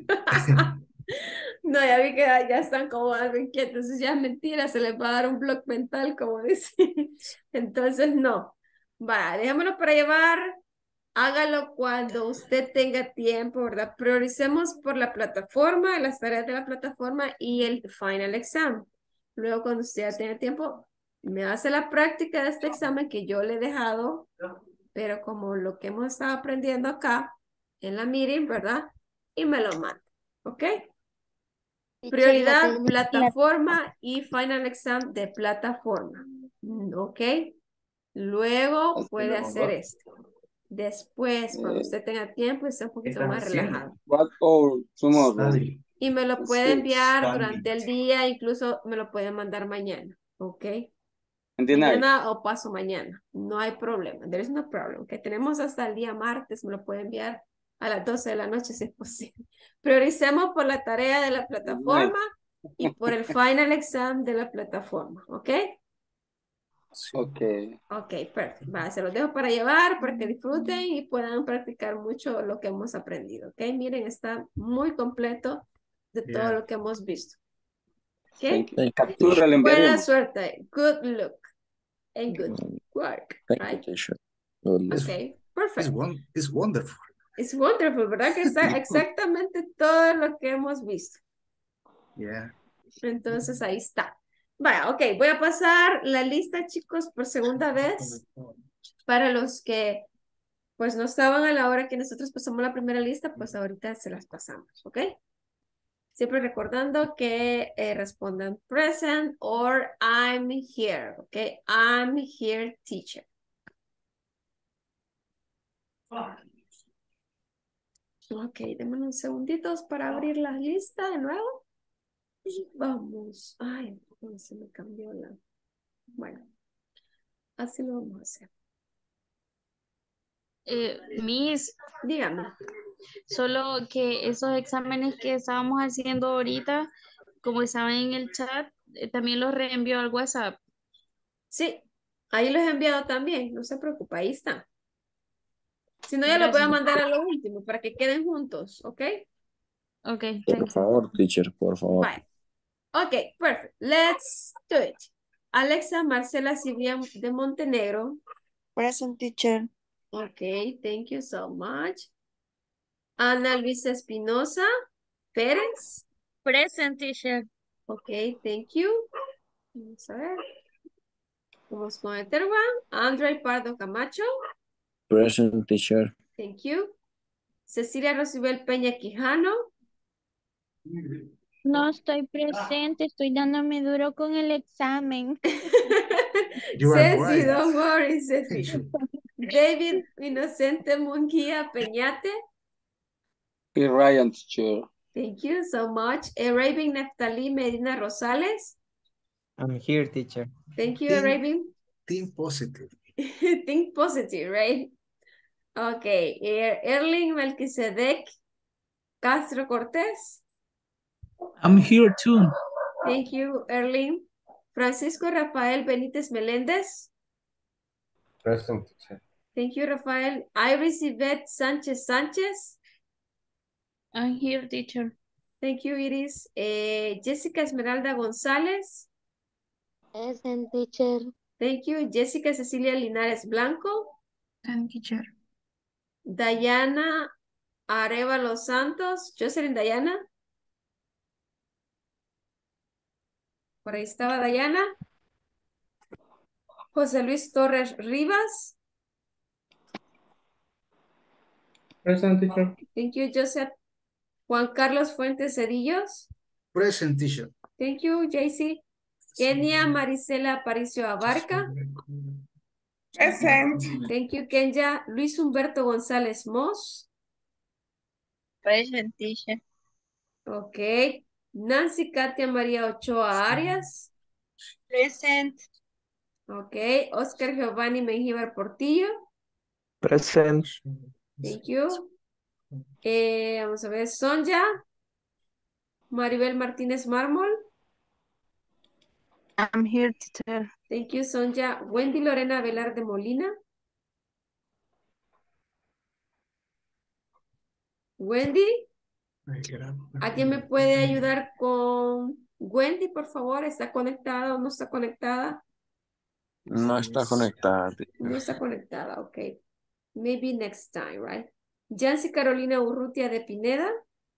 No, ya vi que ya están como algo inquietos. Entonces ya es mentira, se les va a dar un bloque mental, como decir. Entonces no. Vaya, dejémoslo para llevar. Hágalo cuando usted tenga tiempo, ¿verdad? Prioricemos por la plataforma, las tareas de la plataforma y el final exam. Luego, cuando usted ya tenga tiempo, me hace la práctica de este examen que yo le he dejado, pero como lo que hemos estado aprendiendo acá en la meeting, ¿verdad? Y me lo manda, ¿ok? Prioridad, plataforma y final exam de plataforma, ¿ok? Luego puede hacer esto. Después, cuando usted tenga tiempo, esté un poquito más relajado. What or tomorrow? Y me lo puede enviar durante el día, incluso me lo puede mandar mañana, ¿ok? And the night? Mañana o paso mañana, no hay problema, there is no problem, que tenemos hasta el día martes, me lo puede enviar a las doce de la noche si es posible. Prioricemos por la tarea de la plataforma y por el final exam de la plataforma, ¿ok? Ok. Ok, perfecto. Va, se los dejo para llevar, para que disfruten y puedan practicar mucho lo que hemos aprendido. Ok, miren, está muy completo de todo Yeah. lo que hemos visto. Ok, Thank you. Captura le buena enviaríamos. suerte. Good luck. and good work, Thank right? you, teacher. Good luck. Okay, perfect. It's, one, it's wonderful. It's wonderful, ¿verdad? Que está exactamente todo lo que hemos visto. Yeah. Entonces ahí está. Vaya, ok, voy a pasar la lista, chicos, por segunda vez para los que pues no estaban a la hora que nosotros pasamos la primera lista, pues ahorita se las pasamos, ¿ok? Siempre recordando que eh, respondan present or I'm here, ¿ok? I'm here, teacher. Ok, denme unos segunditos para abrir la lista de nuevo. Y vamos. Ay, no, se me cambió la... Bueno, así lo vamos a hacer. Eh, Miss, dígame. Solo que esos exámenes que estábamos haciendo ahorita, como estaban en el chat, eh, también los reenvió al WhatsApp. Sí, ahí los he enviado también, no se preocupe, ahí están. Si no, ya los voy a Gracias. mandar a lo último para que queden juntos, ¿ok? Ok, Por favor, teacher, por favor. Bye. Ok, perfect. Let's do it. Alexa Marcela Silvia de Montenegro. Present, teacher. Ok, thank you so much. Ana Luisa Espinosa Pérez. Present, teacher. Ok, thank you. Vamos a ver. Vamos con el tercer one. Andre Pardo Camacho. Present, teacher. Thank you. Cecilia Rosibel Peña Quijano. No estoy presente, estoy dándome duro con el examen. You are Ceci, right. don't worry, Ceci. David Inocente Munguía Peñate. Y Ryan, teacher. Thank you so much. Arabian Neftali Medina Rosales. I'm here, teacher. Thank you, Think- Arabian. Think positive. Think positive, right? Okay. Er- Erling Melquisedec Castro Cortés. I'm here too. Thank you, Erling. Francisco Rafael Benítez Meléndez. Present, teacher. Thank you, Rafael. Iris Yvette Sánchez Sánchez. I'm here, teacher. Thank you, Iris. Eh, Jessica Esmeralda González. Present, teacher. Thank you. Jessica Cecilia Linares Blanco. And teacher. Dayana Arevalo Santos. Jocelyn Dayana. Por ahí estaba Dayana. José Luis Torres Rivas. Present, teacher. Thank you, Joseph. Juan Carlos Fuentes Cedillos. Present, teacher. Thank you, J C. Kenia Marisela Aparicio Abarca. Present. Thank you, Kenya. Luis Humberto González Mos. Present, teacher. Ok. Nancy Katia María Ochoa Arias. Present. Ok. Oscar Giovanni Mengíbar Portillo. Present. Thank you. Eh, vamos a ver. Sonja. Maribel Martínez Mármol. I'm here, teacher. Thank you, Sonja. Wendy Lorena Velarde Molina. Wendy. ¿Alguien me puede ayudar con Wendy, por favor? ¿Está conectada o no está conectada? No está conectada. No está conectada, ok. Maybe next time, right? Yancy Carolina Urrutia de Pineda.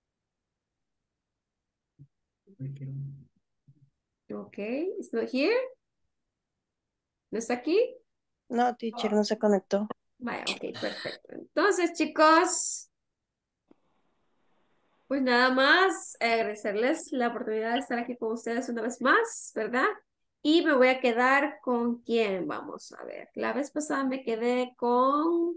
Ok, it's not here. ¿No está aquí? No, teacher, no se conectó. Vaya, ok, perfecto. Entonces, chicos, pues nada más agradecerles la oportunidad de estar aquí con ustedes una vez más, ¿verdad? Y me voy a quedar con quién, vamos a ver. La vez pasada me quedé con...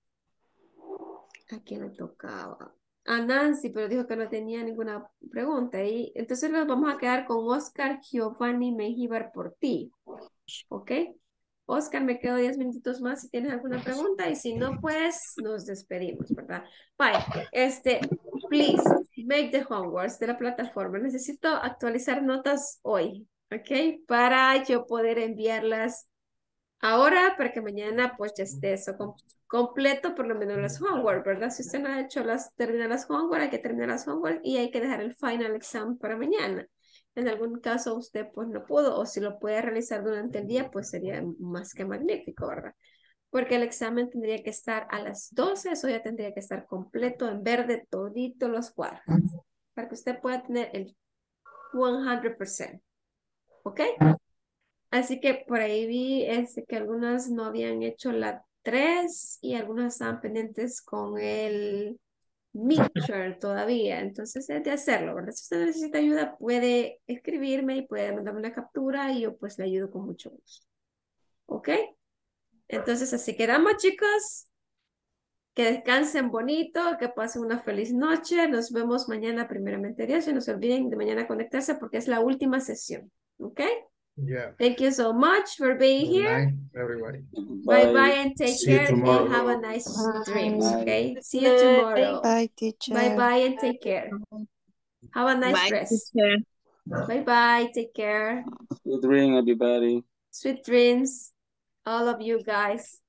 ¿A quién le tocaba? A Nancy, pero dijo que no tenía ninguna pregunta. Y entonces nos vamos a quedar con Oscar Giovanni Mengíbar Portillo. ¿Ok? Oscar, me quedo diez minutitos más si tienes alguna pregunta. Y si no, pues nos despedimos, ¿verdad? Bye. Este, please, make the homework de la plataforma. Necesito actualizar notas hoy. ¿Ok? Para yo poder enviarlas ahora, para que mañana pues ya esté eso com completo, por lo menos las homework, ¿verdad? Si usted no ha hecho las, termina las homework, hay que terminar las homework y hay que dejar el final exam para mañana. en algún caso usted pues no pudo, o si lo puede realizar durante el día, pues sería más que magnífico, ¿verdad? Porque el examen tendría que estar a las doce, eso ya tendría que estar completo en verde, todito los cuadros, para que usted pueda tener el cien por ciento, ¿ok? Así que por ahí vi este, que algunas no habían hecho la tres y algunas estaban pendientes con el Mixture todavía, entonces es de hacerlo, ¿verdad? Si usted necesita ayuda, puede escribirme y puede mandarme una captura y yo pues le ayudo con mucho gusto, ¿ok? Entonces así quedamos, chicos. Que descansen bonito, que pasen una feliz noche. Nos vemos mañana, primeramente Dios. Y no se olviden de mañana conectarse porque es la última sesión. ¿Ok? Yeah. Thank you so much for being Good here. night, everybody. Bye bye and take See you care and tomorrow. have a nice dreams. Bye. Okay? See you tomorrow. Bye, teacher. Bye bye and take care. Have a nice Bye, rest. teacher. Bye bye. Take care. Good dream, everybody. Sweet dreams. All of you guys.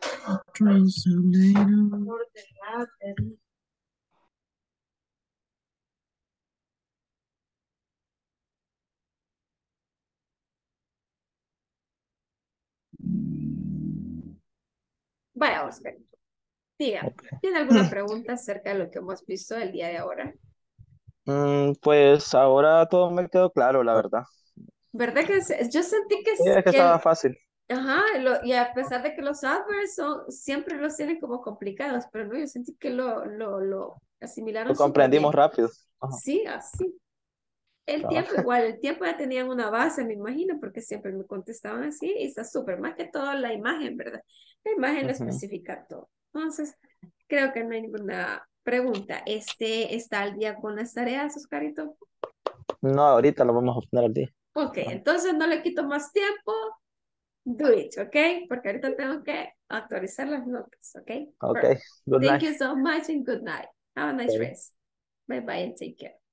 Vaya, Oscar. Diga, ¿tiene alguna pregunta acerca de lo que hemos visto el día de ahora? Mm, pues ahora todo me quedó claro, la verdad. ¿Verdad que se- yo sentí que, Sí, es que que estaba el- fácil. ajá, lo- y a pesar de que los adverbs son, siempre los tienen como complicados, pero no, yo sentí que lo, lo, lo asimilaron Lo súper comprendimos bien. rápido. Ajá. Sí, así. El Cabal. tiempo igual, el tiempo ya tenían una base, me imagino, porque siempre me contestaban así, y está súper, más que todo la imagen, ¿verdad? La imagen lo Ujú. especifica todo. Entonces, creo que no hay ninguna pregunta. Este está al día con las tareas, Oscarito. No, ahorita lo vamos a poner al día. Ok, entonces no le quito más tiempo. Do it, ok? Porque ahorita tengo que actualizar las notas, ok? Ok, Perfect. good Thank night. you so much and good night. Have a nice Ok. rest. Bye bye and take care.